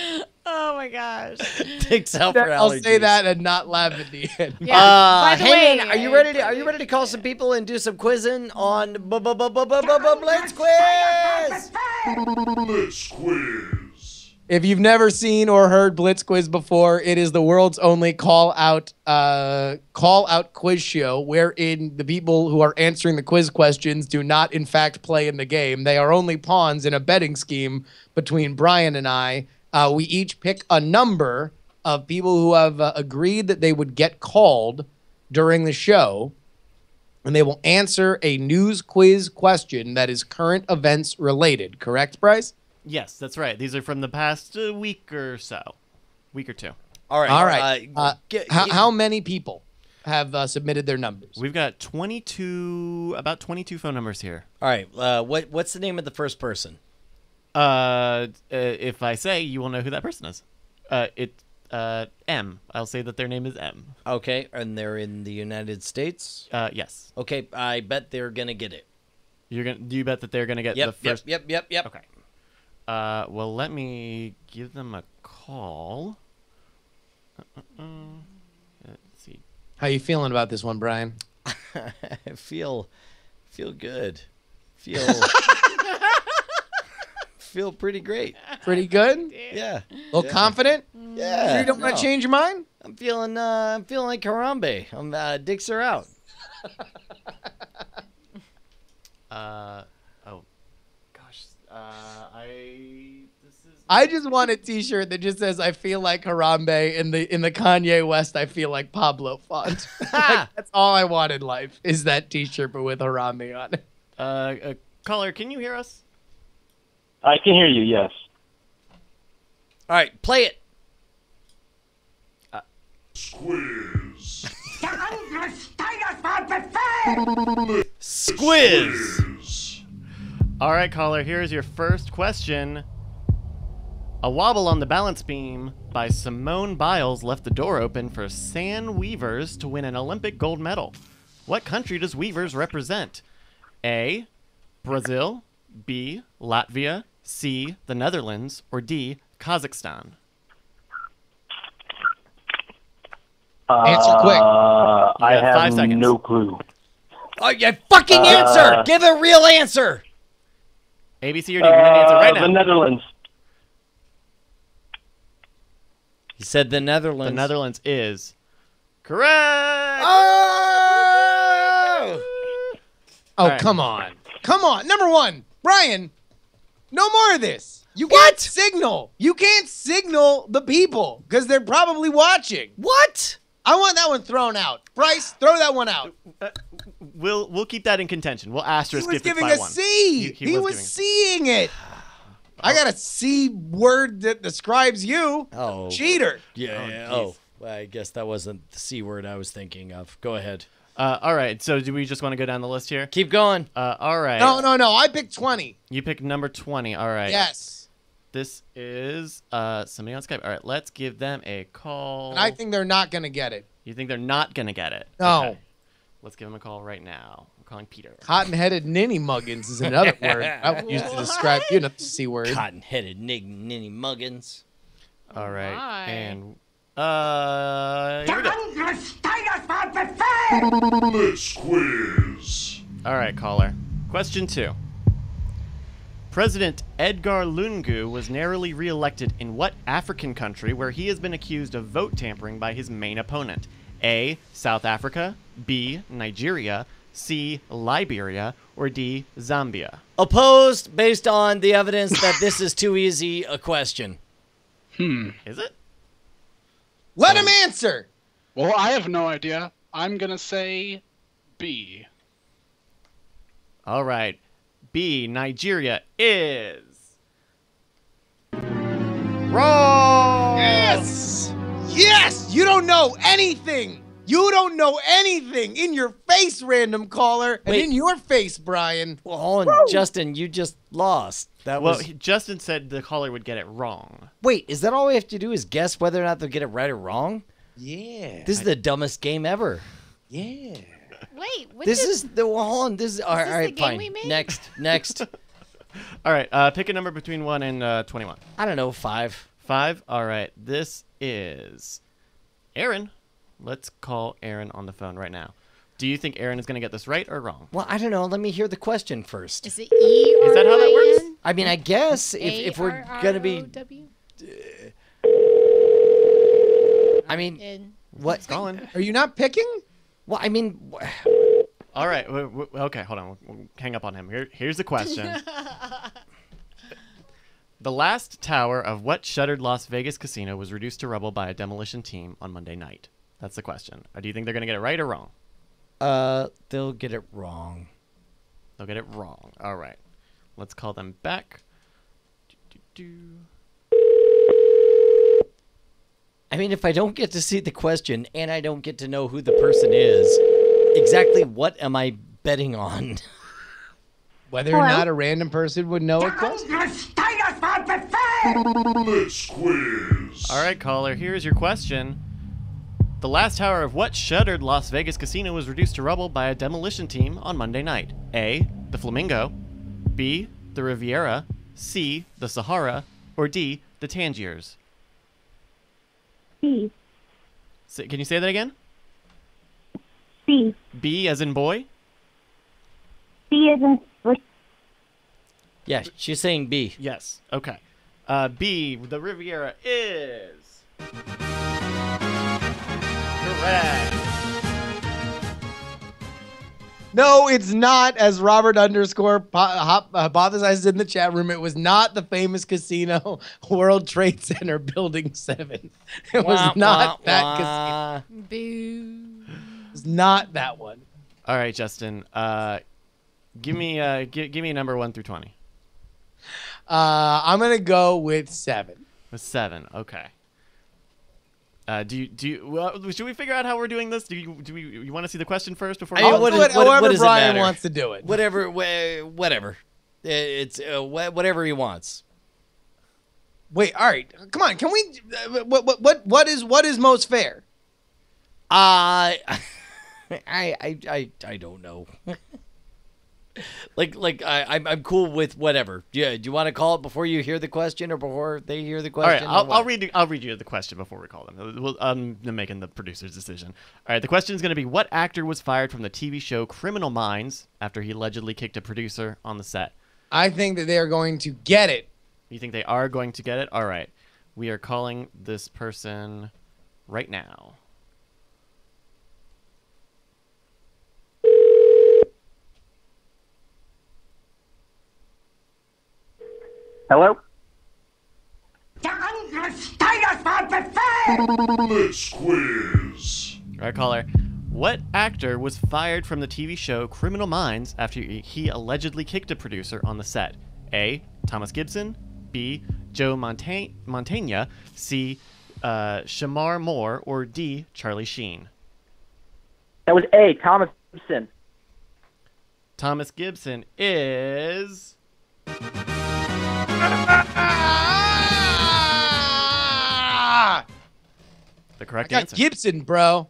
Oh my gosh. Dicks out for I'll allergies. say that and not laugh at the end. Yeah. Uh, By the hey way, man, are you I- ready to are you ready to call some people and do some quizzing on bu- bu- bu- bu- bu- bu- bu- Blitz Quiz? Blitz Quiz. If you've never seen or heard Blitz Quiz before, it is the world's only call out uh, call out quiz show wherein the people who are answering the quiz questions do not in fact play in the game. They are only pawns in a betting scheme between Brian and I. Uh, we each pick a number of people who have uh, agreed that they would get called during the show, and they will answer a news quiz question that is current events related. Correct, Bryce? Yes, that's right. These are from the past uh, week or so. Week or two. All right. All right. Uh, Uh, get- how, get- how many people have uh, submitted their numbers? We've got twenty-two, about twenty-two phone numbers here. All right. Uh, what what's the name of the first person? Uh, uh, if I say, you will know who that person is. Uh, it uh M. I'll say that their name is M. Okay, and they're in the United States. Uh, yes. Okay, I bet they're gonna get it. You're gonna. Do you bet that they're gonna get Yep, the first? yep, yep, yep, yep. Okay. Uh, well, let me give them a call. Uh-uh-uh. Let's see. How you feeling about this one, Brian? I feel feel good. Feel feel pretty great. Pretty good? Yeah. A little yeah. confident? Yeah. Sure you don't want no. to change your mind? I'm feeling uh I'm feeling like Harambe. I'm uh dicks are out. Uh, oh, gosh. Uh, I. This is. I just want a T-shirt that just says "I feel like Harambe" in the in the Kanye West. I feel like Pablo font. Like, that's all I want in life is that T-shirt, but with Harambe on it. Uh, uh, caller, can you hear us? I can hear you, yes. All right, play it. Squiz. Squiz. All right, caller. Here's your first question. A wobble on the balance beam by Simone Biles left the door open for San Weavers to win an Olympic gold medal. What country does Weavers represent? A. Brazil. B. Latvia. C. The Netherlands. Or D. Kazakhstan. Answer quick. Uh, I got have five seconds. no clue. Oh, yeah, fucking answer. Uh, Give a real answer. A, B, C, or D? We need an answer right Uh, now. the Netherlands. He said the Netherlands. The Netherlands is correct. Oh! Oh, All right. come on. Come on. Number one, Brian, no more of this. You can't What? signal. You can't signal the people because they're probably watching. What? I want that one thrown out. Bryce, throw that one out. We'll we'll keep that in contention. We'll He asterisk was if it's giving by a one. C. He- He, he was was, giving a- seeing it. I got a C word that describes you. Oh. Cheater. Yeah. Oh, yeah. jeez. Oh, well, I guess that wasn't the C word I was thinking of. Go ahead. Uh, all right. So do we just want to go down the list here? Keep going. Uh, all right. No, no, no. I picked twenty. You pick number twenty. All right. Yes. This is uh somebody on Skype. All right. Let's give them a call. And I think they're not going to get it. You think they're not gonna get it? No. Okay. Let's give them a call right now. I'm calling Peter. Cotton-headed ninny muggins is another word I would use to describe you, not the C word. Cotton-headed nig ninny muggins. All right. my. And uh. Here we go. Blitz Quiz. All right, caller. Question two. President Edgar Lungu was narrowly re-elected in what African country where he has been accused of vote tampering by his main opponent? A. South Africa. B. Nigeria. C. Liberia. Or D. Zambia. Opposed based on the evidence that this is too easy a question. Is it? Let him answer. Well, I have no idea. I'm going to say B. All right. B. Nigeria is wrong. Yes! Yes! You don't know anything! You don't know anything! In your face, random caller! And Wait. in your face, Brian! Well, hold on, Justin, you just lost. That Well, was. he, Justin said the caller would get it wrong. Wait, is that all we have to do is guess whether or not they'll get it right or wrong? Yeah. This is the dumbest game ever. Yeah. Wait, what This did- is the well, hold on. This is all right. this All the right, game fine. we made? Next, next. All right. Uh, pick a number between one and uh, twenty-one. I don't know. Five. Five. All right. This is Aaron. Let's call Aaron on the phone right now. Do you think Aaron is going to get this right or wrong? Well, I don't know. Let me hear the question first. Is it E or Is that how that works? I mean, I guess if if we're gonna be, I mean, In. what? Calling. Are you not picking? Well, I mean, wh- All right. W- w- okay. Hold on. We'll, we'll hang up on him. Here, here's the question. The last tower of what shuttered Las Vegas casino was reduced to rubble by a demolition team on Monday night? That's the question. Uh, Do you think they're going to get it right or wrong? uh, they'll get it wrong. They'll get it wrong. All right. Let's call them back. Do, do, do. I mean, if I don't get to see the question and I don't get to know who the person is, exactly what am I betting on? Whether or not a random person would know it. Blitz Quiz. All right, caller, here's your question. The last tower of what shuttered Las Vegas casino was reduced to rubble by a demolition team on Monday night? A, the Flamingo, B, the Riviera, C, the Sahara, or D, the Tangiers? B. Say, can you say that again? B. B as in boy? B as in... Yeah, she's saying B. Yes. Okay. Uh, B, the Riviera is... correct. No, it's not, as Robert underscore po- hop- hypothesized in the chat room. It was not the famous casino, World Trade Center Building seven. It was Wah, not wah, that wah. casino. Boo. It was not that one. All right, Justin. Uh, give me uh, gi- give me a number one through twenty. Uh, I'm gonna go with seven. With seven, okay. Uh, do you do you, well, should we figure out how we're doing this? Do you do we you want to see the question first before? I we mean, I'll what do is- it what- however what does it Brian matter? wants to do it. Whatever, wha- whatever. It's uh, wha- whatever he wants. Wait, all right, come on. Can we? Uh, what what what what is what is most fair? Uh, I, I, I, I don't know. like, like I, I'm, I'm cool with whatever. Yeah. Do you want to call it before you hear the question or before they hear the All right, question? or I'll, what? I'll read. the- I'll read you the question before we call them. We'll, I'm making the producer's decision. All right, the question is going to be: what actor was fired from the T V show Criminal Minds after he allegedly kicked a producer on the set? I think that they are going to get it. You think they are going to get it? All right, we are calling this person right now. Hello? Blitz Quiz. All right, caller. What actor was fired from the T V show Criminal Minds after he he allegedly kicked a producer on the set? A. Thomas Gibson. B. Joe Monta- Montaigne. C. Uh, Shamar Moore. Or D. Charlie Sheen. That was A, Thomas Gibson. Thomas Gibson is... the correct I got answer. Gibson, bro.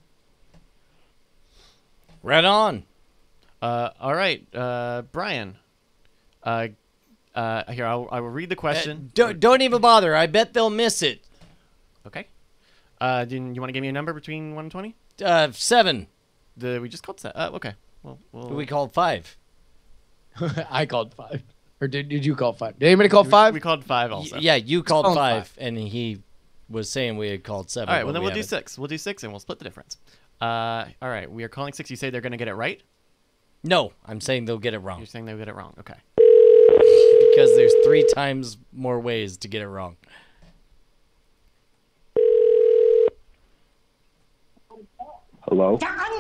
Right on. Uh, all right, uh, Brian. Uh, uh, here, I'll, I will read the question. Don't, don't even bother. I bet they'll miss it. Okay. Uh, do you, you want to give me a number between one and twenty? Uh, seven. The, we just called seven. Uh, okay. Well, well, We called five. I called five. Or did, did you call five? Did anybody call five? We called five also. Y- yeah, you called call five, five. and he was saying we had called seven. All right, but well, then we we'll do haven't. six. We'll do six, and we'll split the difference. Uh, all right, we are calling six. You say they're going to get it right? No, I'm saying they'll get it wrong You're saying they'll get it wrong. Okay. because there's three times more ways to get it wrong. Hello?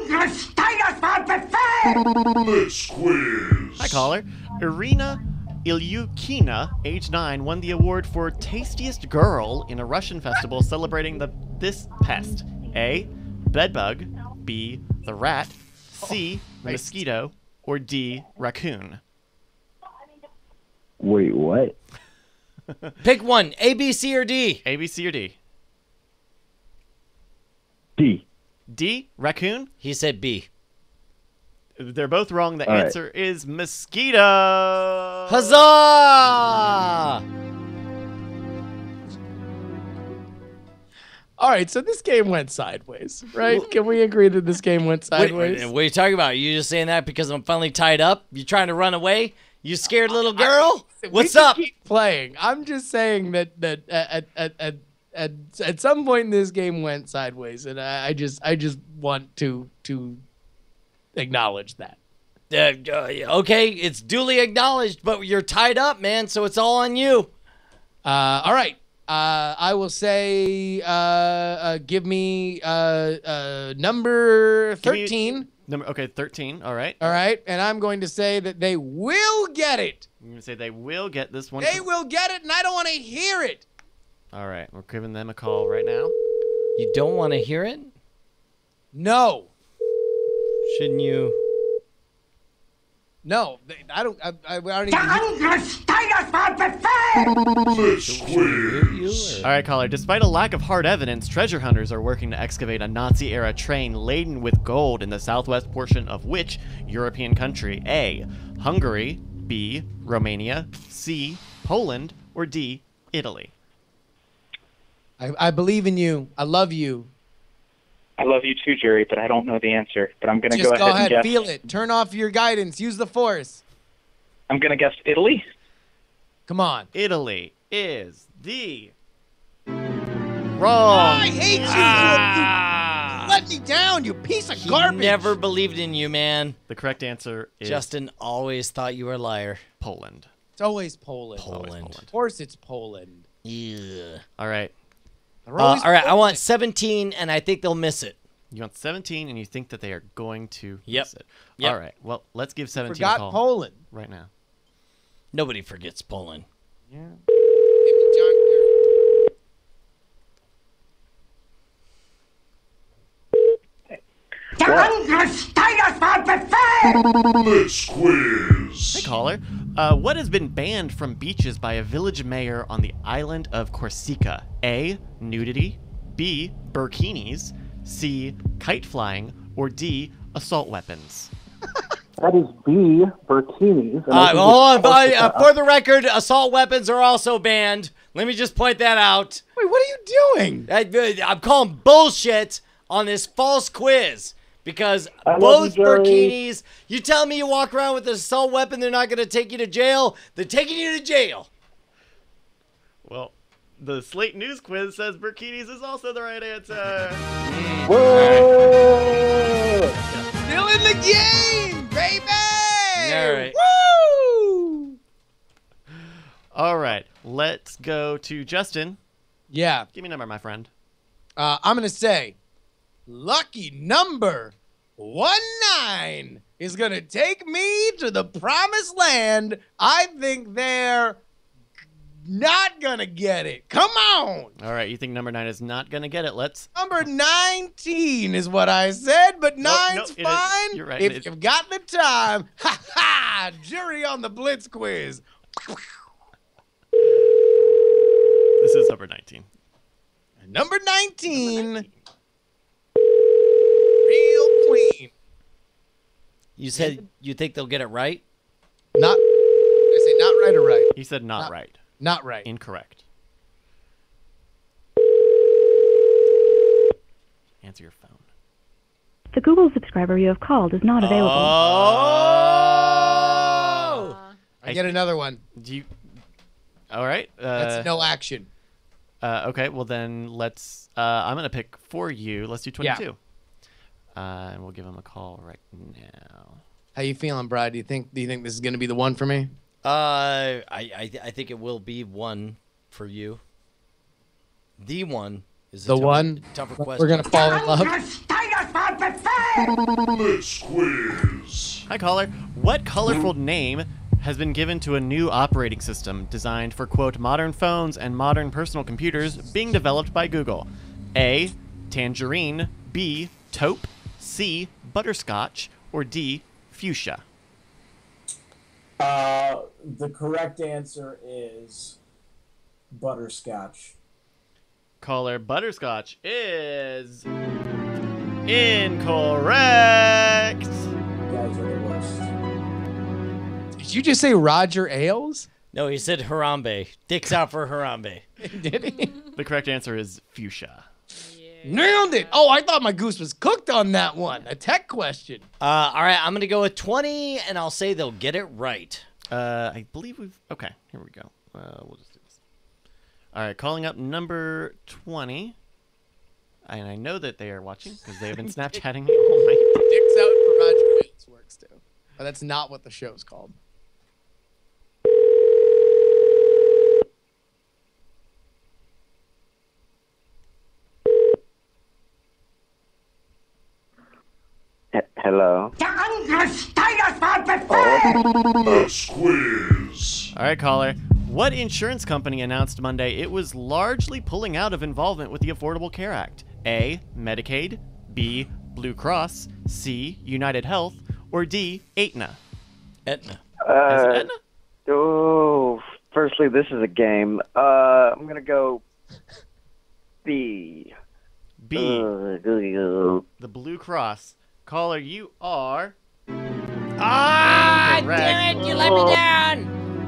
Blitz Quiz. Hi, caller. Irina Ilyukina, age nine, won the award for Tastiest Girl in a Russian festival celebrating the this pest. A. Bedbug. B. The rat. C. The mosquito. Or D. Raccoon. Wait, what? Pick one: A, B, C, or D. A, B, C, or D? D. D. Raccoon? He said B. They're both wrong. The All right. answer is mosquito. Huzzah! All right, so this game went sideways, right? Can we agree that this game went What, sideways? what are you talking about? You just saying that because I'm finally tied up? You trying to run away? You scared little girl? We What's can up? Keep playing. I'm just saying that that at at at at, at some point this game went sideways, and I, I just I just want to to acknowledge that. Uh, uh, okay, it's duly acknowledged, but you're tied up, man, so it's all on you. Uh, all right. Uh, I will say, uh, uh, give me uh, uh, number Give me- thirteen. Number okay, thirteen. All right. All right, and I'm going to say that they will get it. I'm gonna say they will get this one. They will get it, and I don't want to hear it. All right, we're giving them a call right now. You don't want to hear it? No. Shouldn't you? No, I don't. I, I, I don't even. Blitz Quiz. All right, caller. Despite a lack of hard evidence, treasure hunters are working to excavate a Nazi-era train laden with gold in the southwest portion of which European country? A. Hungary. B. Romania. C. Poland. Or D. Italy. I, I believe in you. I love you. I love you too, Jerry, but I don't know the answer. But I'm going to Just go go ahead, ahead, and guess. feel it. Turn off your guidance. Use the force. I'm going to guess Italy. Come on. Italy is the wrong. I hate you. Ah. You let me down, you piece of He garbage. never believed in you, man. The correct answer is Justin always thought you were a liar. Poland. It's always Poland. Poland. Of course it's Poland. Yeah. All right. Uh, all right, I want seventeen, and I think they'll miss it. You want seventeen, and you think that they are going to Yep. miss it. Yep. All right. Well, let's give seventeen Forgot a call Poland. right now. Nobody forgets Poland. Yeah. Blitz Quiz. Hey, caller. Uh, what has been banned from beaches by a village mayor on the island of Corsica? A. Nudity. B. Burkinis. C. Kite flying. Or D. Assault weapons. That is B, Burkinis. Uh, hold on, but, uh, for the record, assault weapons are also banned. Let me just point that out. Wait, what are you doing? I, I'm calling bullshit on this false quiz because I love both you, Jerry. burkinis. You tell me you walk around with an assault weapon, they're not going to take you to jail. They're taking you to jail. Well, the Slate News quiz says burkinis is also the right answer. Whoa! Still in the game, baby! All right. Woo! All right. Let's go to Justin. Yeah. Give me a number, my friend. Uh, I'm going to say lucky number one nine is going to take me to the promised land. I think they're not going to get it. Come on. All right. You think number nine is not going to get it? Let's. Number nineteen is what I said, but Nope, nine's nope, it is. fine. You're right, If it is. you've got the time. Ha ha! Jury on the Blitz quiz. This is number nineteen. Number nineteen. Real clean. You said you think they'll get it right? Not. I say not right or right. He said not, Not- right. Not right. Incorrect. Answer your phone. The Google subscriber you have called is not available. Oh! I get another one. Do you? All right. Uh, That's no action. Uh, okay. Well, then let's. Uh, I'm gonna pick for you. Let's do Yeah. twenty-two. Uh, and we'll give him a call right now. How you feeling, Brad? Do you think? Do you think this is gonna be the one for me? Uh, I, I, I think it will be one for you. The one is a The tougher, one. tougher question. We're gonna fall in love. Blitz Quiz. Hi, caller. What colorful name has been given to a new operating system designed for, quote, modern phones and modern personal computers being developed by Google? A. Tangerine. B. Taupe. C. Butterscotch. Or D. Fuchsia. Uh, the correct answer is butterscotch. Caller, Butterscotch is incorrect. You guys are the worst. Did you just say Roger Ailes? No, he said Harambe. Dick's out for Harambe. Did he? The correct answer is fuchsia. Nailed it. Oh, I thought my goose was cooked on that one. A tech question. Uh, all right, I'm going to go with twenty, and I'll say they'll get it right. Uh, I believe we've... Okay, here we go. Uh, we'll just do this. All right, calling up number twenty. And I know that they are watching because they have been Snapchatting me all night. Dick's out for Roger Ailes works too. But that's not what the show's called. Hello. Blitz Quiz. All right, caller. What insurance company announced Monday it was largely pulling out of involvement with the Affordable Care Act? A. Medicaid, B. Blue Cross, C. United Health, or D. Aetna? Aetna. Is it Uh, Aetna? oh, firstly, this is a game. Uh, I'm gonna go B. B. Uh, The Blue Cross. Caller, you are. Ah, Correct. damn it! You let me down.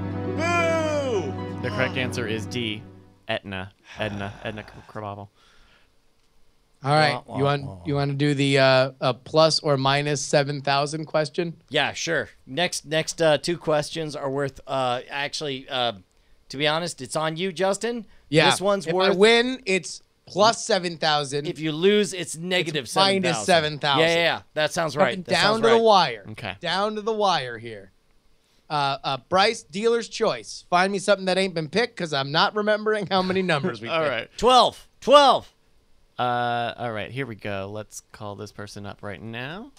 Boo! The correct answer is D. Aetna. Edna. Edna Krabappel. All right, Wah, wah, you want wah. you want to do the uh, a plus or minus seven thousand question? Yeah, sure. Next, next uh, two questions are worth. Uh, actually, uh, to be honest, it's on you, Justin. Yeah. This one's if worth. I win, it's plus seven thousand. If you lose, it's negative seven thousand. minus seven thousand. Yeah, yeah, yeah. That sounds right. That Down sounds to right. the wire. Okay. Down to the wire here. Uh, uh, Bryce, dealer's choice. Find me something that ain't been picked because I'm not remembering how many numbers we All picked. right. Twelve. Twelve. Uh, all right, here we go. Let's call this person up right now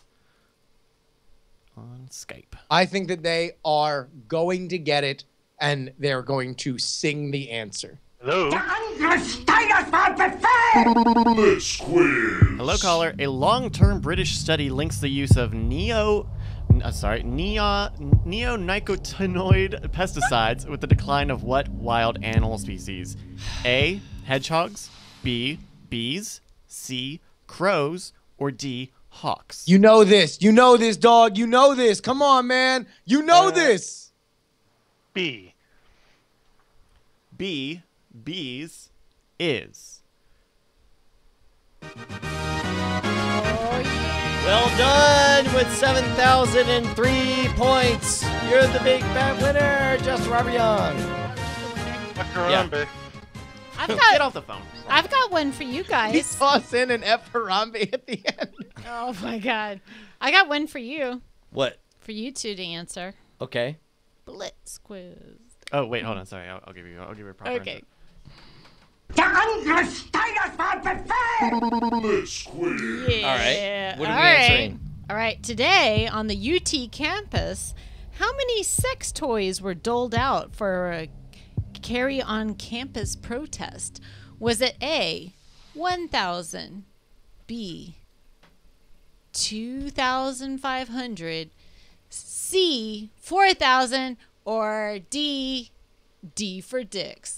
on Skype. I think that they are going to get it, and they're going to sing the answer. Hello? Blitz Quiz. Hello, caller. A long-term British study links the use of neo, uh, sorry, neo, neonicotinoid pesticides with the decline of what wild animal species? A. Hedgehogs. B. Bees. C. Crows. Or D. Hawks. You know this. You know this, dog. You know this. Come on, man. You know this. B. B. Bees is. Well done with seven thousand three points. You're the big fat winner, Justin Robert Young. Harambe. I've Get got off the phone. I've got one for you He guys. toss in an F Harambe at the end. Oh my god. I got one for you. What? For you two to answer. Okay. Blitz quiz. Oh wait, hold on. Sorry, I'll, I'll give you. I'll give you a proper. Okay. Blitz Quiz. Yeah. All right. What are All we right. answering? All right. Today on the U T campus, how many sex toys were doled out for a carry on campus protest? Was it A, one thousand, B, two thousand five hundred, C, four thousand, or D, D for dicks?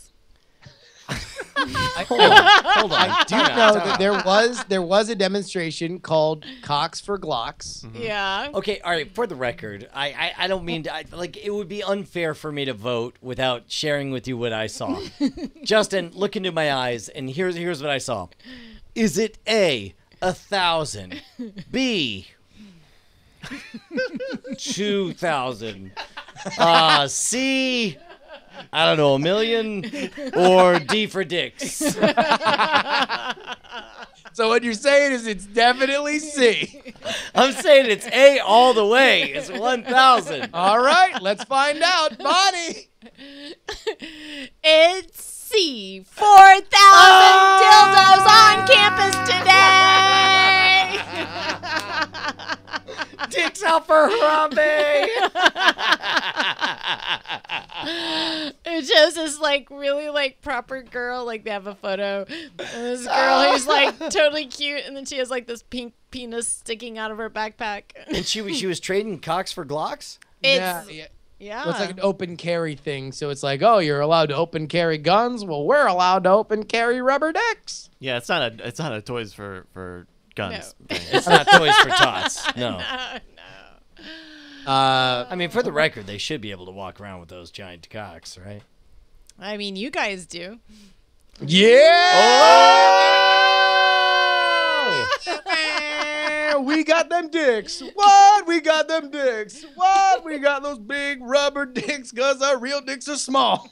I, Hold on. Hold on. I do Time out, know time that out. there was there was a demonstration called Cocks for Glocks. Yeah. Okay, all right. For the record, I I, I don't mean to. I, like it would be unfair for me to vote without sharing with you what I saw. Justin, look into my eyes, and here's here's what I saw. Is it A, a thousand, B, two thousand, uh, C, I don't know, a million, or D for dicks? So what you're saying is it's definitely C. I'm saying it's A all the way. It's one thousand. All right, let's find out. Bonnie. It's C. four thousand dildos on campus today. Dicks out for Harambe. It shows this like really like proper girl. Like they have a photo of this girl who's like totally cute, and then she has like this pink penis sticking out of her backpack. And she was she was trading cocks for Glocks? It's Yeah, yeah. yeah. Well, it's like an open carry thing. So it's like, oh, you're allowed to open carry guns. Well, we're allowed to open carry rubber dicks. Yeah, it's not a. It's not a toys for for guns. No. thing. It's not toys for tots. No. no, no. Uh, I mean, for the record, they should be able to walk around with those giant cocks, right? I mean, you guys do. yeah. We got them dicks. What? We got them dicks. What? We got those big rubber dicks because our real dicks are small.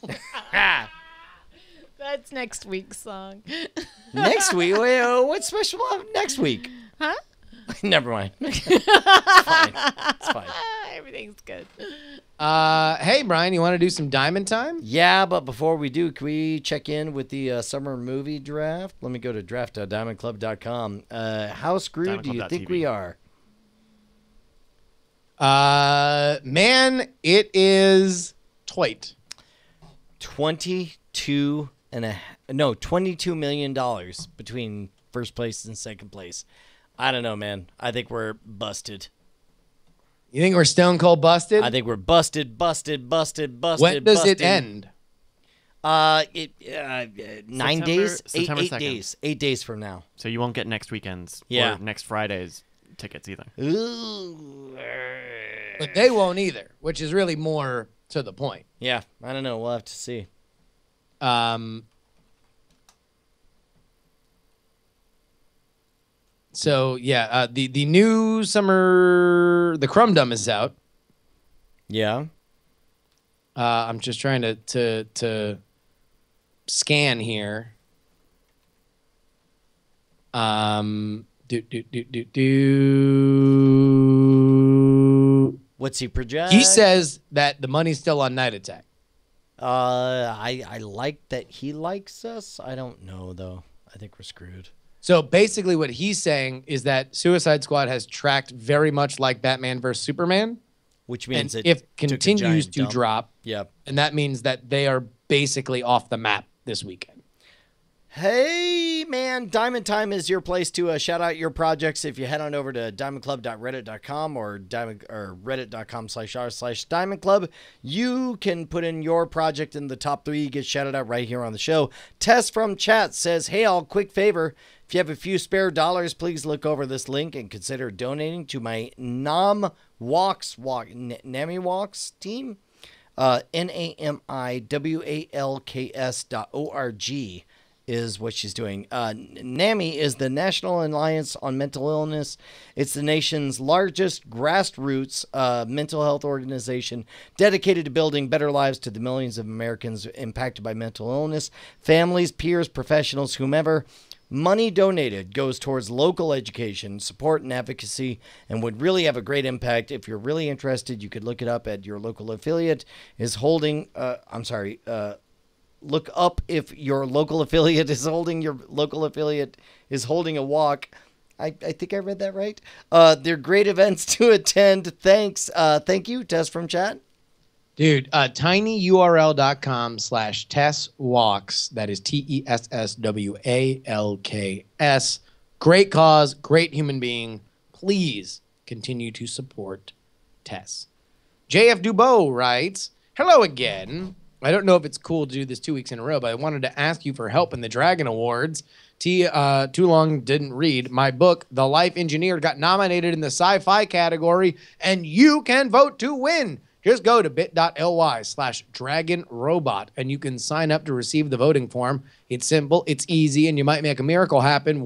That's next week's song. Next week? Wait, uh, what's special about next week? Huh? Never mind. It's fine. It's fine. Everything's good. Uh, hey, Brian, you want to do some diamond time? Yeah, but before we do, can we check in with the uh, summer movie draft? Let me go to draft dot diamond club dot com. Uh, how screwed do you think we are? Uh, man, it is toit. Twenty-two and a no, twenty-two million dollars between first place and second place. I don't know, man. I think we're busted. You think we're stone cold busted? I think we're busted, busted, busted, busted. When does busted. it end? Uh, it uh, nine September- days, eight, September eight second. days, eight days from now. So you won't get next weekend's Yeah. or next Friday's tickets either. Ooh. But they won't either, which is really more to the point. Yeah, I don't know. We'll have to see. Um. So yeah, uh, the the new summer the Crumb Dum is out. Yeah. Uh, I'm just trying to to to scan here. Um. Do do do do do. What's he project? He says that the money's still on Night Attack. Uh, I I like that he likes us. I don't know though. I think we're screwed. So basically, what he's saying is that Suicide Squad has tracked very much like Batman versus Superman, which means and it if took a continues giant to dump. drop, Yep. and that means that they are basically off the map this weekend. Hey, man, Diamond Time is your place to uh, shout out your projects. If you head on over to diamond club dot reddit dot com or diamond or reddit dot com slash r slash diamond club, you can put in your project in the top three. You get shouted out right here on the show. Tess from chat says, hey, all, quick favor. If you have a few spare dollars, please look over this link and consider donating to my Nam Walks Walk N- Nami Walks team. Uh, N A M I W A L K S dot O R G. Is what she's doing. Uh, NAMI is the National Alliance on Mental Illness. It's the nation's largest grassroots uh, mental health organization dedicated to building better lives to the millions of Americans impacted by mental illness, families, peers, professionals, whomever. Money donated goes towards local education, support, and advocacy, and would really have a great impact. If you're really interested, you could look it up at your local affiliate is holding, uh, I'm sorry, uh, look up if your local affiliate is holding your local affiliate is holding a walk. I, I think I read that right. Uh, they're great events to attend. Thanks. Uh, thank you, Tess from chat. Dude, uh, tinyurl.com slash Tess Walks. That is T E S S W A L K S. Great cause, great human being. Please continue to support Tess. J F Dubois writes, hello again. I don't know if it's cool to do this two weeks in a row, but I wanted to ask you for help in the Dragon Awards. T, uh, too long didn't read. My book, The Life Engineer, got nominated in the sci-fi category, and you can vote to win. Just go to bit.ly slash dragon robot, and you can sign up to receive the voting form. It's simple, it's easy, and you might make a miracle happen.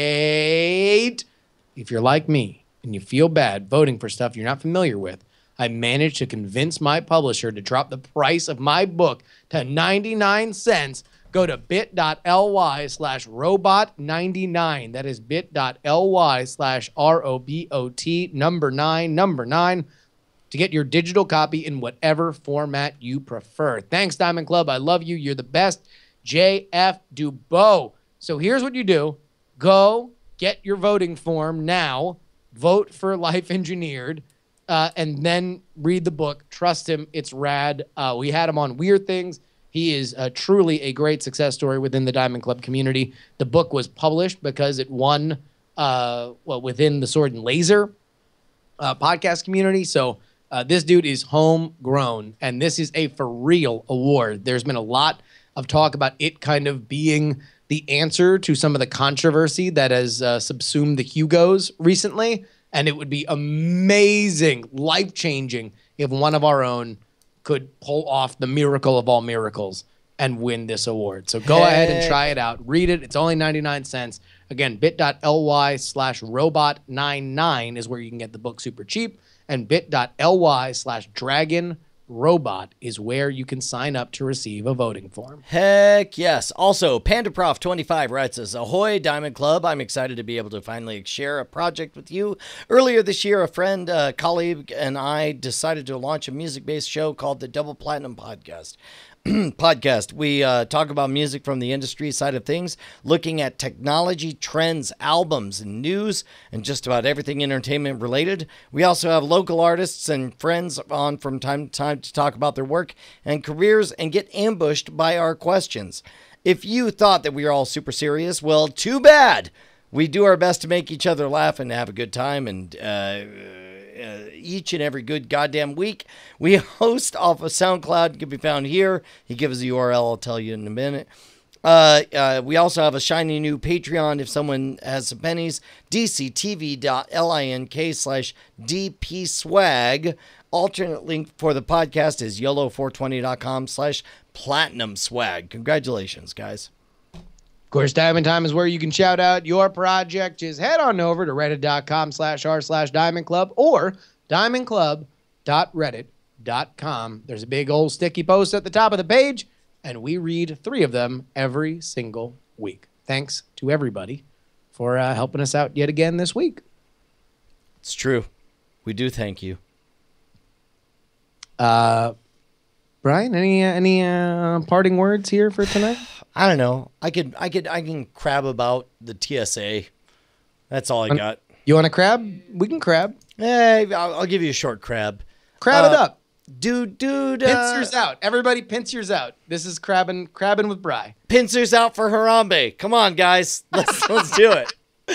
Wait. If you're like me and you feel bad voting for stuff you're not familiar with, I managed to convince my publisher to drop the price of my book to ninety-nine cents. Go to bit.ly slash robot ninety-nine. That is bit.ly slash R O B O T number nine, number nine, to get your digital copy in whatever format you prefer. Thanks, Diamond Club. I love you. You're the best. J F Dubois. So here's what you do. Go get your voting form now. Vote for Life Engineered. Uh, and then read the book. Trust him. It's rad. Uh, we had him on Weird Things. He is uh, truly a great success story within the Diamond Club community. The book was published because it won uh, well within the Sword and Laser uh, podcast community. So uh, this dude is homegrown, and this is a for real award. There's been a lot of talk about it kind of being the answer to some of the controversy that has uh, subsumed the Hugos recently. And it would be amazing, life-changing if one of our own could pull off the miracle of all miracles and win this award. So go Heck. ahead and try it out. Read it. It's only ninety-nine cents. Again, bit.ly slash robot ninety-nine is where you can get the book super cheap. And bit.ly slash dragon robot is where you can sign up to receive a voting form. Heck yes. Also, PandaProf twenty-five writes us, ahoy, Diamond Club. I'm excited to be able to finally share a project with you. Earlier this year, a friend, a colleague, and I decided to launch a music-based show called the Double Platinum Podcast. podcast. We uh, talk about music from the industry side of things, looking at technology, trends, albums, and news, and just about everything entertainment related. We also have local artists and friends on from time to time to talk about their work and careers and get ambushed by our questions. If you thought that we were all super serious, well, too bad. We do our best to make each other laugh and have a good time. And uh, uh, each and every good goddamn week, we host off of SoundCloud. It can be found here. He gives the U R L. I'll tell you in a minute. Uh, uh, we also have a shiny new Patreon if someone has some pennies. dctv.link slash dpswag. Alternate link for the podcast is yolo four twenty dot com slash platinum swag. Congratulations, guys. Of course, Diamond Time is where you can shout out your project. Just head on over to reddit.com slash r slash Diamond Club or diamondclub.reddit.com. There's a big old sticky post at the top of the page, and we read three of them every single week. Thanks to everybody for uh, helping us out yet again this week. It's true. We do thank you. Uh, Brian, any uh, any uh, parting words here for tonight? I don't know. I could I could I can crab about the T S A. That's all I got. You want to crab? We can crab. Hey, I'll, I'll give you a short crab. Crab uh, it up. Dude, dude. Pince Uh, yours out. Everybody pince yours out. This is crabbing crabbing with Bri. Pincers out for Harambe. Come on, guys. Let's let's do it.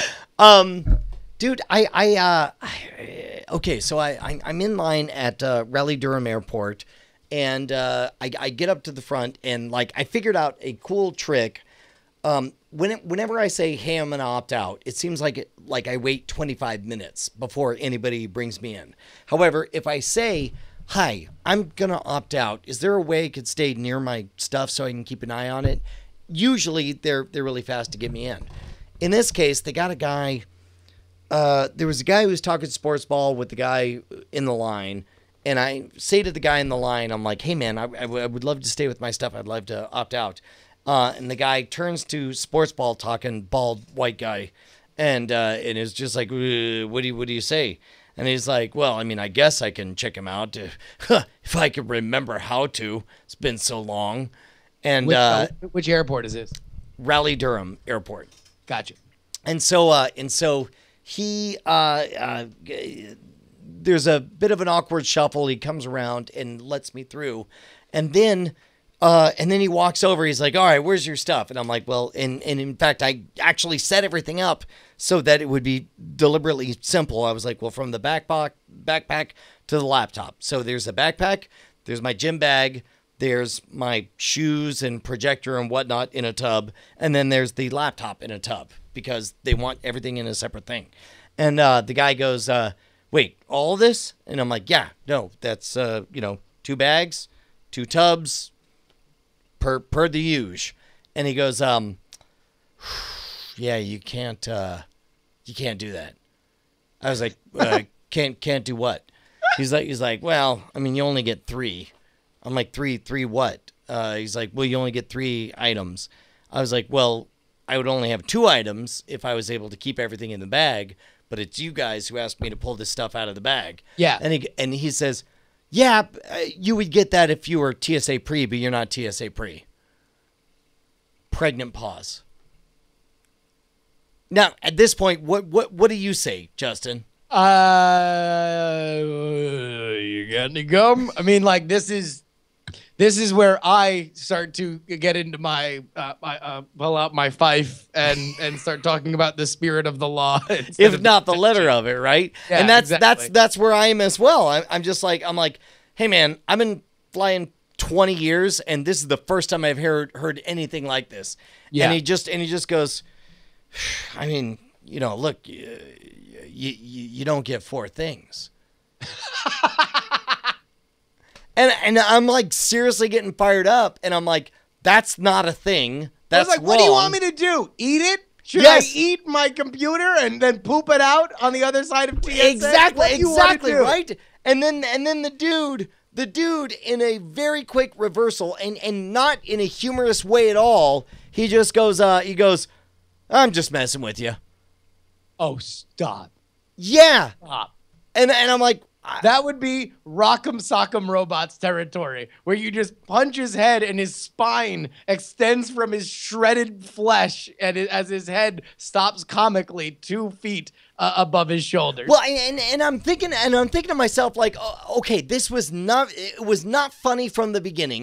Um, dude, I I uh, I, okay. So I, I I'm in line at uh, Raleigh Durham Airport, and uh, I I get up to the front, and like I figured out a cool trick. Um, when it, whenever I say, "Hey, I'm gonna opt out," it seems like it, like I wait twenty-five minutes before anybody brings me in. However, if I say, "Hi, I'm gonna opt out. Is there a way I could stay near my stuff so I can keep an eye on it?" Usually, they're they're really fast to get me in. In this case, they got a guy. Uh, there was a guy who was talking sports ball with the guy in the line, and I say to the guy in the line, "I'm like, hey man, I, I, w- I would love to stay with my stuff. I'd love to opt out." Uh, and the guy turns to sports ball talking bald white guy, and uh, and is just like, "Uh, "What do you what do you say?" And he's like, "Well, I mean, I guess I can check him out uh, if I could remember how to. It's been so long." And Which, uh, which airport is this? Raleigh Durham Airport. Gotcha. And so, uh, and so he, uh, uh, there's a bit of an awkward shuffle. He comes around and lets me through, and then, uh, and then he walks over. He's like, "All right, where's your stuff?" And I'm like, "Well," and and in fact, I actually set everything up so that it would be deliberately simple. I was like, "Well, from the backpack backpack to the laptop." So there's a backpack. There's my gym bag. There's my shoes and projector and whatnot in a tub. And then there's the laptop in a tub because they want everything in a separate thing. And uh, the guy goes, uh, "Wait, all this?" And I'm like, "Yeah, no, that's, uh, you know, two bags, two tubs per, per the usual." And he goes, um, "Yeah, you can't, uh, you can't do that." I was like, uh, can't, can't do what? He's like, he's like, "Well, I mean, you only get three." I'm like, three, three what? Uh, he's like, "Well, you only get three items." I was like, "Well, I would only have two items if I was able to keep everything in the bag, but it's you guys who asked me to pull this stuff out of the bag." Yeah. And he, and he says, "Yeah, uh, you would get that if you were T S A pre, but you're not T S A pre." Pregnant pause. Now, at this point, what, what, what do you say, Justin? Uh, you got any gum? I mean, like, this is this is where I start to get into my, uh, my uh, pull out my fife and and start talking about the spirit of the law, if not the letter of it, right? Yeah, and that's exactly. that's that's where I am as well. I'm, I'm just like I'm like, "Hey man, I've been flying twenty years, and this is the first time I've heard heard anything like this." Yeah. And he just and he just goes, "I mean, you know, look, you you, you don't get four things." and and I'm like seriously getting fired up, and I'm like, "That's not a thing. That's I was like, wrong." "What do you want me to do? Eat it? Should Yes. I eat my computer and then poop it out on the other side of T S A? Exactly, What do you wanna exactly, do?" right? And then and then the dude, the dude in a very quick reversal and and not in a humorous way at all, he just goes uh he goes, "I'm just messing with you." Oh, stop. Yeah. Stop. And and I'm like, that would be Rock'em Sock'em Robots territory, where you just punch his head and his spine extends from his shredded flesh, and it, as his head stops comically two feet uh, above his shoulders. Well, and, and and I'm thinking, and I'm thinking to myself, like, oh, okay, this was not, it was not funny from the beginning.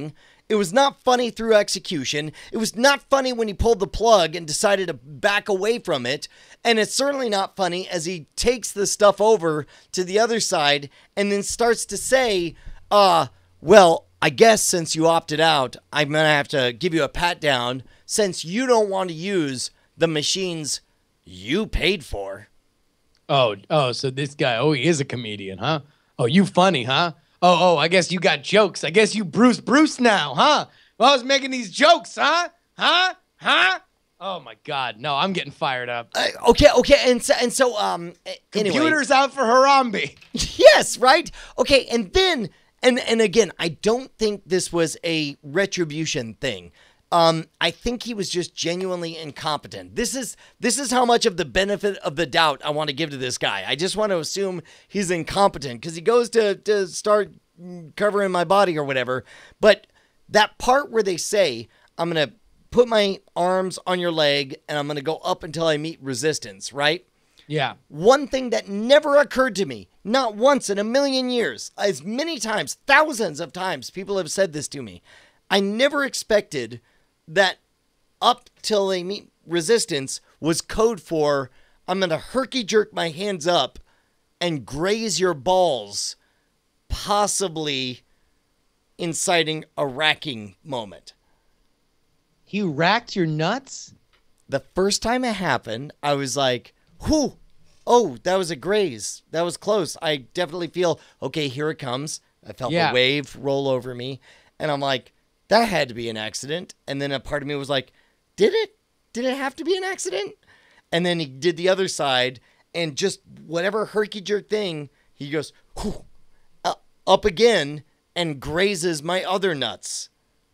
It was not funny through execution. It was not funny when he pulled the plug and decided to back away from it. And it's certainly not funny as he takes the stuff over to the other side and then starts to say, uh, well, I guess since you opted out, I'm going to have to give you a pat down since you don't want to use the machines you paid for. Oh, oh, so this guy, oh, he is a comedian, huh? Oh, you funny, huh? Oh, oh, I guess you got jokes. I guess you Bruce Bruce now, huh? Well, I was making these jokes, huh? Huh? Huh? Oh my God, no, I'm getting fired up. Uh, okay, okay, and so, and so, um, anyway. Computers out for Harambe. Yes, right? Okay, and then, and and again, I don't think this was a retribution thing. Um, I think he was just genuinely incompetent. This is this is how much of the benefit of the doubt I want to give to this guy. I just want to assume he's incompetent because he goes to, to start covering my body or whatever. But that part where they say, I'm going to put my arms on your leg and I'm going to go up until I meet resistance, right? Yeah. One thing that never occurred to me, not once in a million years, as many times, thousands of times, people have said this to me. I never expected that up till they meet resistance was code for I'm going to herky jerk my hands up and graze your balls, possibly inciting a racking moment. He racked your nuts? The first time it happened, I was like, whew, oh, that was a graze. That was close. I definitely feel, okay, here it comes. I felt Yeah. the wave roll over me. And I'm like, that had to be an accident. And then a part of me was like, did it? Did it have to be an accident? And then he did the other side and just whatever herky jerk thing, he goes, whew, uh, up again and grazes my other nuts.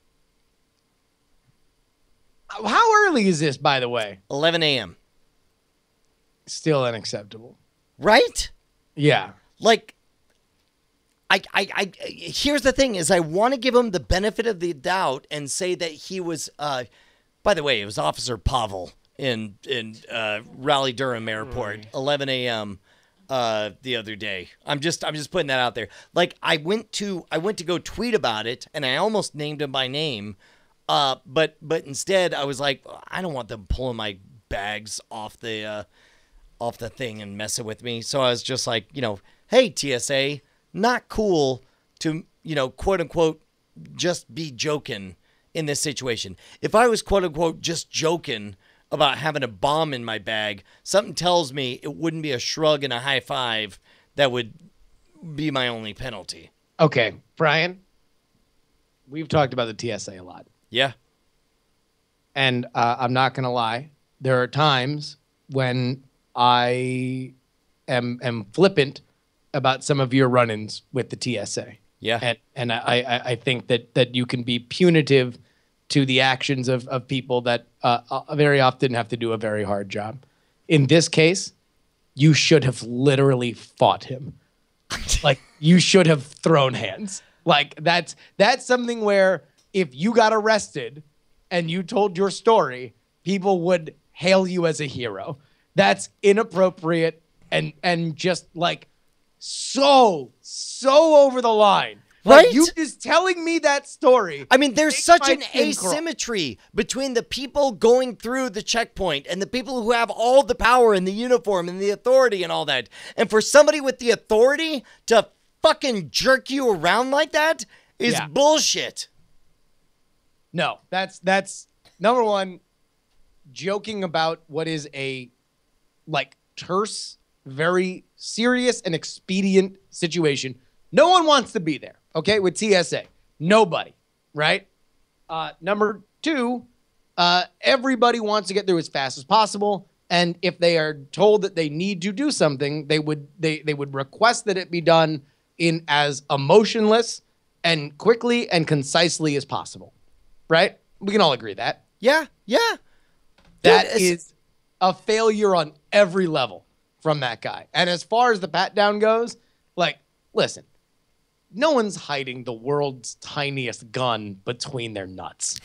How early is this, by the way? eleven a.m. Still unacceptable. Right? Yeah. Like, I, I, I, here's the thing is I want to give him the benefit of the doubt and say that he was, uh, by the way, it was Officer Pavel in, in, uh, Raleigh Durham Airport, eleven a.m. uh, the other day. I'm just, I'm just putting that out there. Like I went to, I went to go tweet about it and I almost named him by name. Uh, but, but instead I was like, I don't want them pulling my bags off the, uh, off the thing and messing with me. So I was just like, you know, hey, T S A, not cool to, you know, quote unquote, just be joking in this situation. If I was quote unquote, just joking about having a bomb in my bag, something tells me it wouldn't be a shrug and a high five that would be my only penalty. Okay, Brian, we've talked about the T S A a lot. Yeah. And uh, I'm not going to lie. There are times when I am, am flippant about some of your run-ins with the T S A. Yeah. And, and I, I, I think that, that you can be punitive to the actions of, of people that uh, very often have to do a very hard job. In this case, you should have literally fought him. Like, you should have thrown hands. Like, that's that's something where if you got arrested and you told your story, people would hail you as a hero. That's inappropriate and and just like so, so over the line. Right? Like, you just telling me that story. I mean, there's makes such my an skin crawl. asymmetry between the people going through the checkpoint and the people who have all the power and the uniform and the authority and all that. And for somebody with the authority to fucking jerk you around like that is Yeah. bullshit. No, that's that's number one, joking about what is a like terse, very serious and expedient situation. No one wants to be there, okay, with T S A. Nobody, right? Uh, number two, uh, everybody wants to get through as fast as possible. And if they are told that they need to do something, they would they they would request that it be done in as emotionless and quickly and concisely as possible. Right? We can all agree that. Yeah, yeah. That Dude, is a failure on every level from that guy. And as far as the pat down goes, like, listen, no one's hiding the world's tiniest gun between their nuts.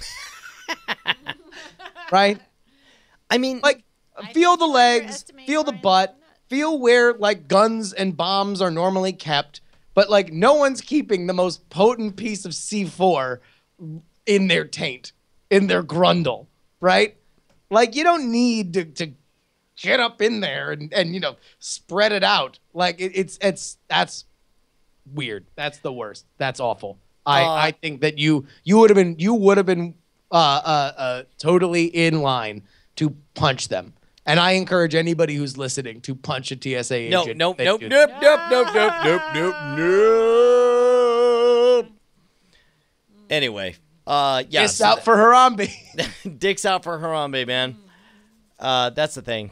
Right? I mean, like, feel the legs, feel the butt, feel where, like, guns and bombs are normally kept. But, like, no one's keeping the most potent piece of C four in their taint, in their grundle, right? Like, you don't need to, to get up in there and, and, you know, spread it out. Like, it, it's, it's, that's weird. That's the worst. That's awful. I, Uh, I think that you, you would have been, you would have been uh, uh, uh, totally in line to punch them. And I encourage anybody who's listening to punch a T S A No, agent. nope, They nope, do- nope, nope, nope, nope, nope, nope, nope. Anyway, uh, yeah. It's so out that- for Harambe. Dick's out for Harambe, man. Uh, that's the thing.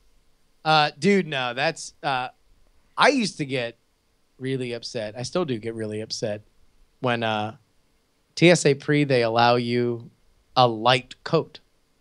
Uh, dude, no, that's, uh, I used to get really upset. I still do get really upset when, uh, T S A pre, they allow you a light coat.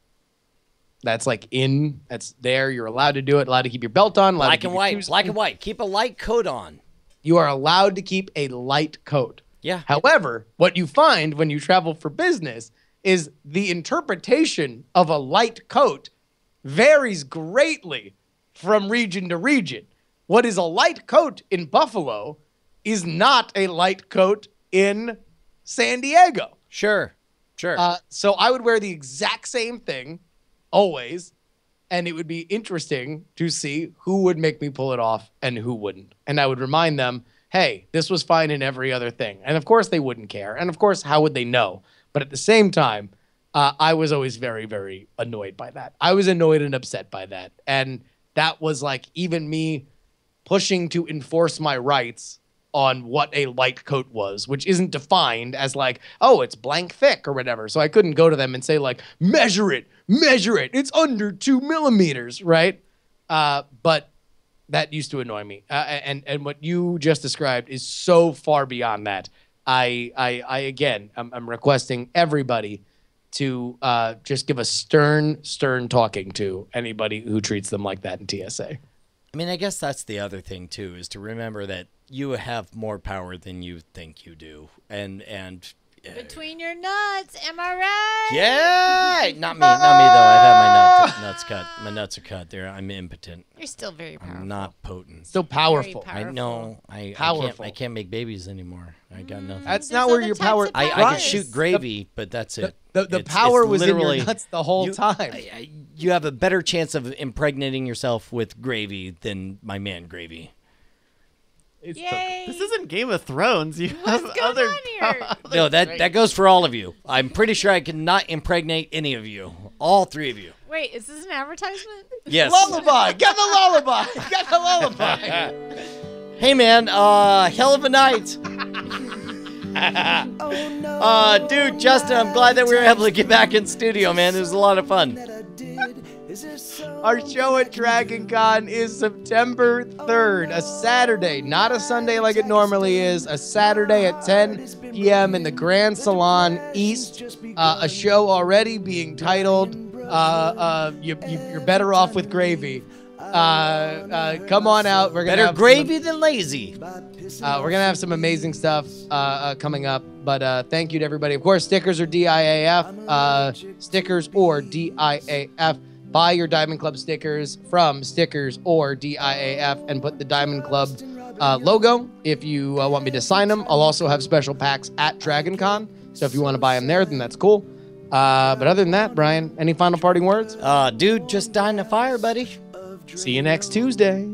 That's like in, that's there. You're allowed to do it, allowed to keep your belt on. allowed to Black keep and your white, shoes black on. and white. Keep a light coat on. You are allowed to keep a light coat. Yeah. However, what you find when you travel for business is the interpretation of a light coat varies greatly from region to region. What is a light coat in Buffalo is not a light coat in San Diego. Sure, sure. Uh, so I would wear the exact same thing always, and it would be interesting to see who would make me pull it off and who wouldn't. And I would remind them, hey, this was fine in every other thing. And of course they wouldn't care. And of course, how would they know? But at the same time, uh, I was always very, very annoyed by that. I was annoyed and upset by that. And that was like even me pushing to enforce my rights on what a light coat was, which isn't defined as like, oh, it's blank thick or whatever. So I couldn't go to them and say like, measure it, measure it. It's under two millimeters, right? Uh, but that used to annoy me. Uh, and, and what you just described is so far beyond that. I, I, I again, I'm, I'm requesting everybody to uh, just give a stern, stern talking to anybody who treats them like that in T S A. I mean, I guess that's the other thing too, is to remember that you have more power than you think you do, and and uh, Between your nuts, am I right? yeah, not me, not me though. I've had my nuts, nuts cut. My nuts are cut. There, I'm impotent. You're still very powerful. I'm not potent. So powerful. I know. I, I can't. Powerful. I can't make babies anymore. I got nothing. That's not where your power. I, I can shoot gravy, but that's it. The, the It's- power it's was in your literally- nuts the whole you- time. I- I- you have a better chance of impregnating yourself with gravy than my man gravy. Yay! This isn't Game of Thrones. You have other. No, that that goes for all of you. I'm pretty sure I cannot impregnate any of you. All three of you. Wait, is this an advertisement? Yes. Lullaby. Get the lullaby. Get the lullaby. Hey man, uh, hell of a night. uh, dude, Justin, I'm glad that we were able to get back in studio, man. It was a lot of fun. Our show at Dragon Con is September third, a Saturday, not a Sunday like it normally is, a Saturday at ten p.m. in the Grand Salon East. Uh, a show already being titled uh, uh, you, you, You're Better Off with Gravy. Uh, uh, come on out. We're gonna Better have gravy some, than lazy. uh, we're gonna have some amazing stuff uh, uh, coming up. But uh, thank you to everybody. Of course, stickers or D I A F. Uh, stickers or D I A F. Buy your Diamond Club stickers from Stickers or D I A F and put the Diamond Club uh, logo if you uh, want me to sign them. I'll also have special packs at Dragon Con. So if you want to buy them there, then that's cool. Uh, but other than that, Brian, any final parting words? Uh, dude, just die in the fire, buddy. See you next Tuesday.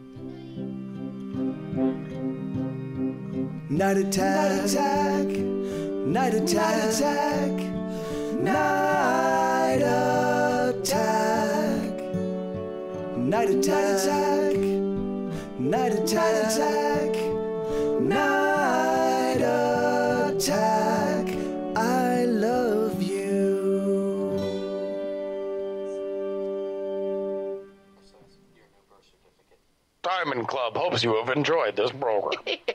Night attack, night attack, night attack, night attack, night attack, night attack. I love you. Diamond Club hopes you have enjoyed this program.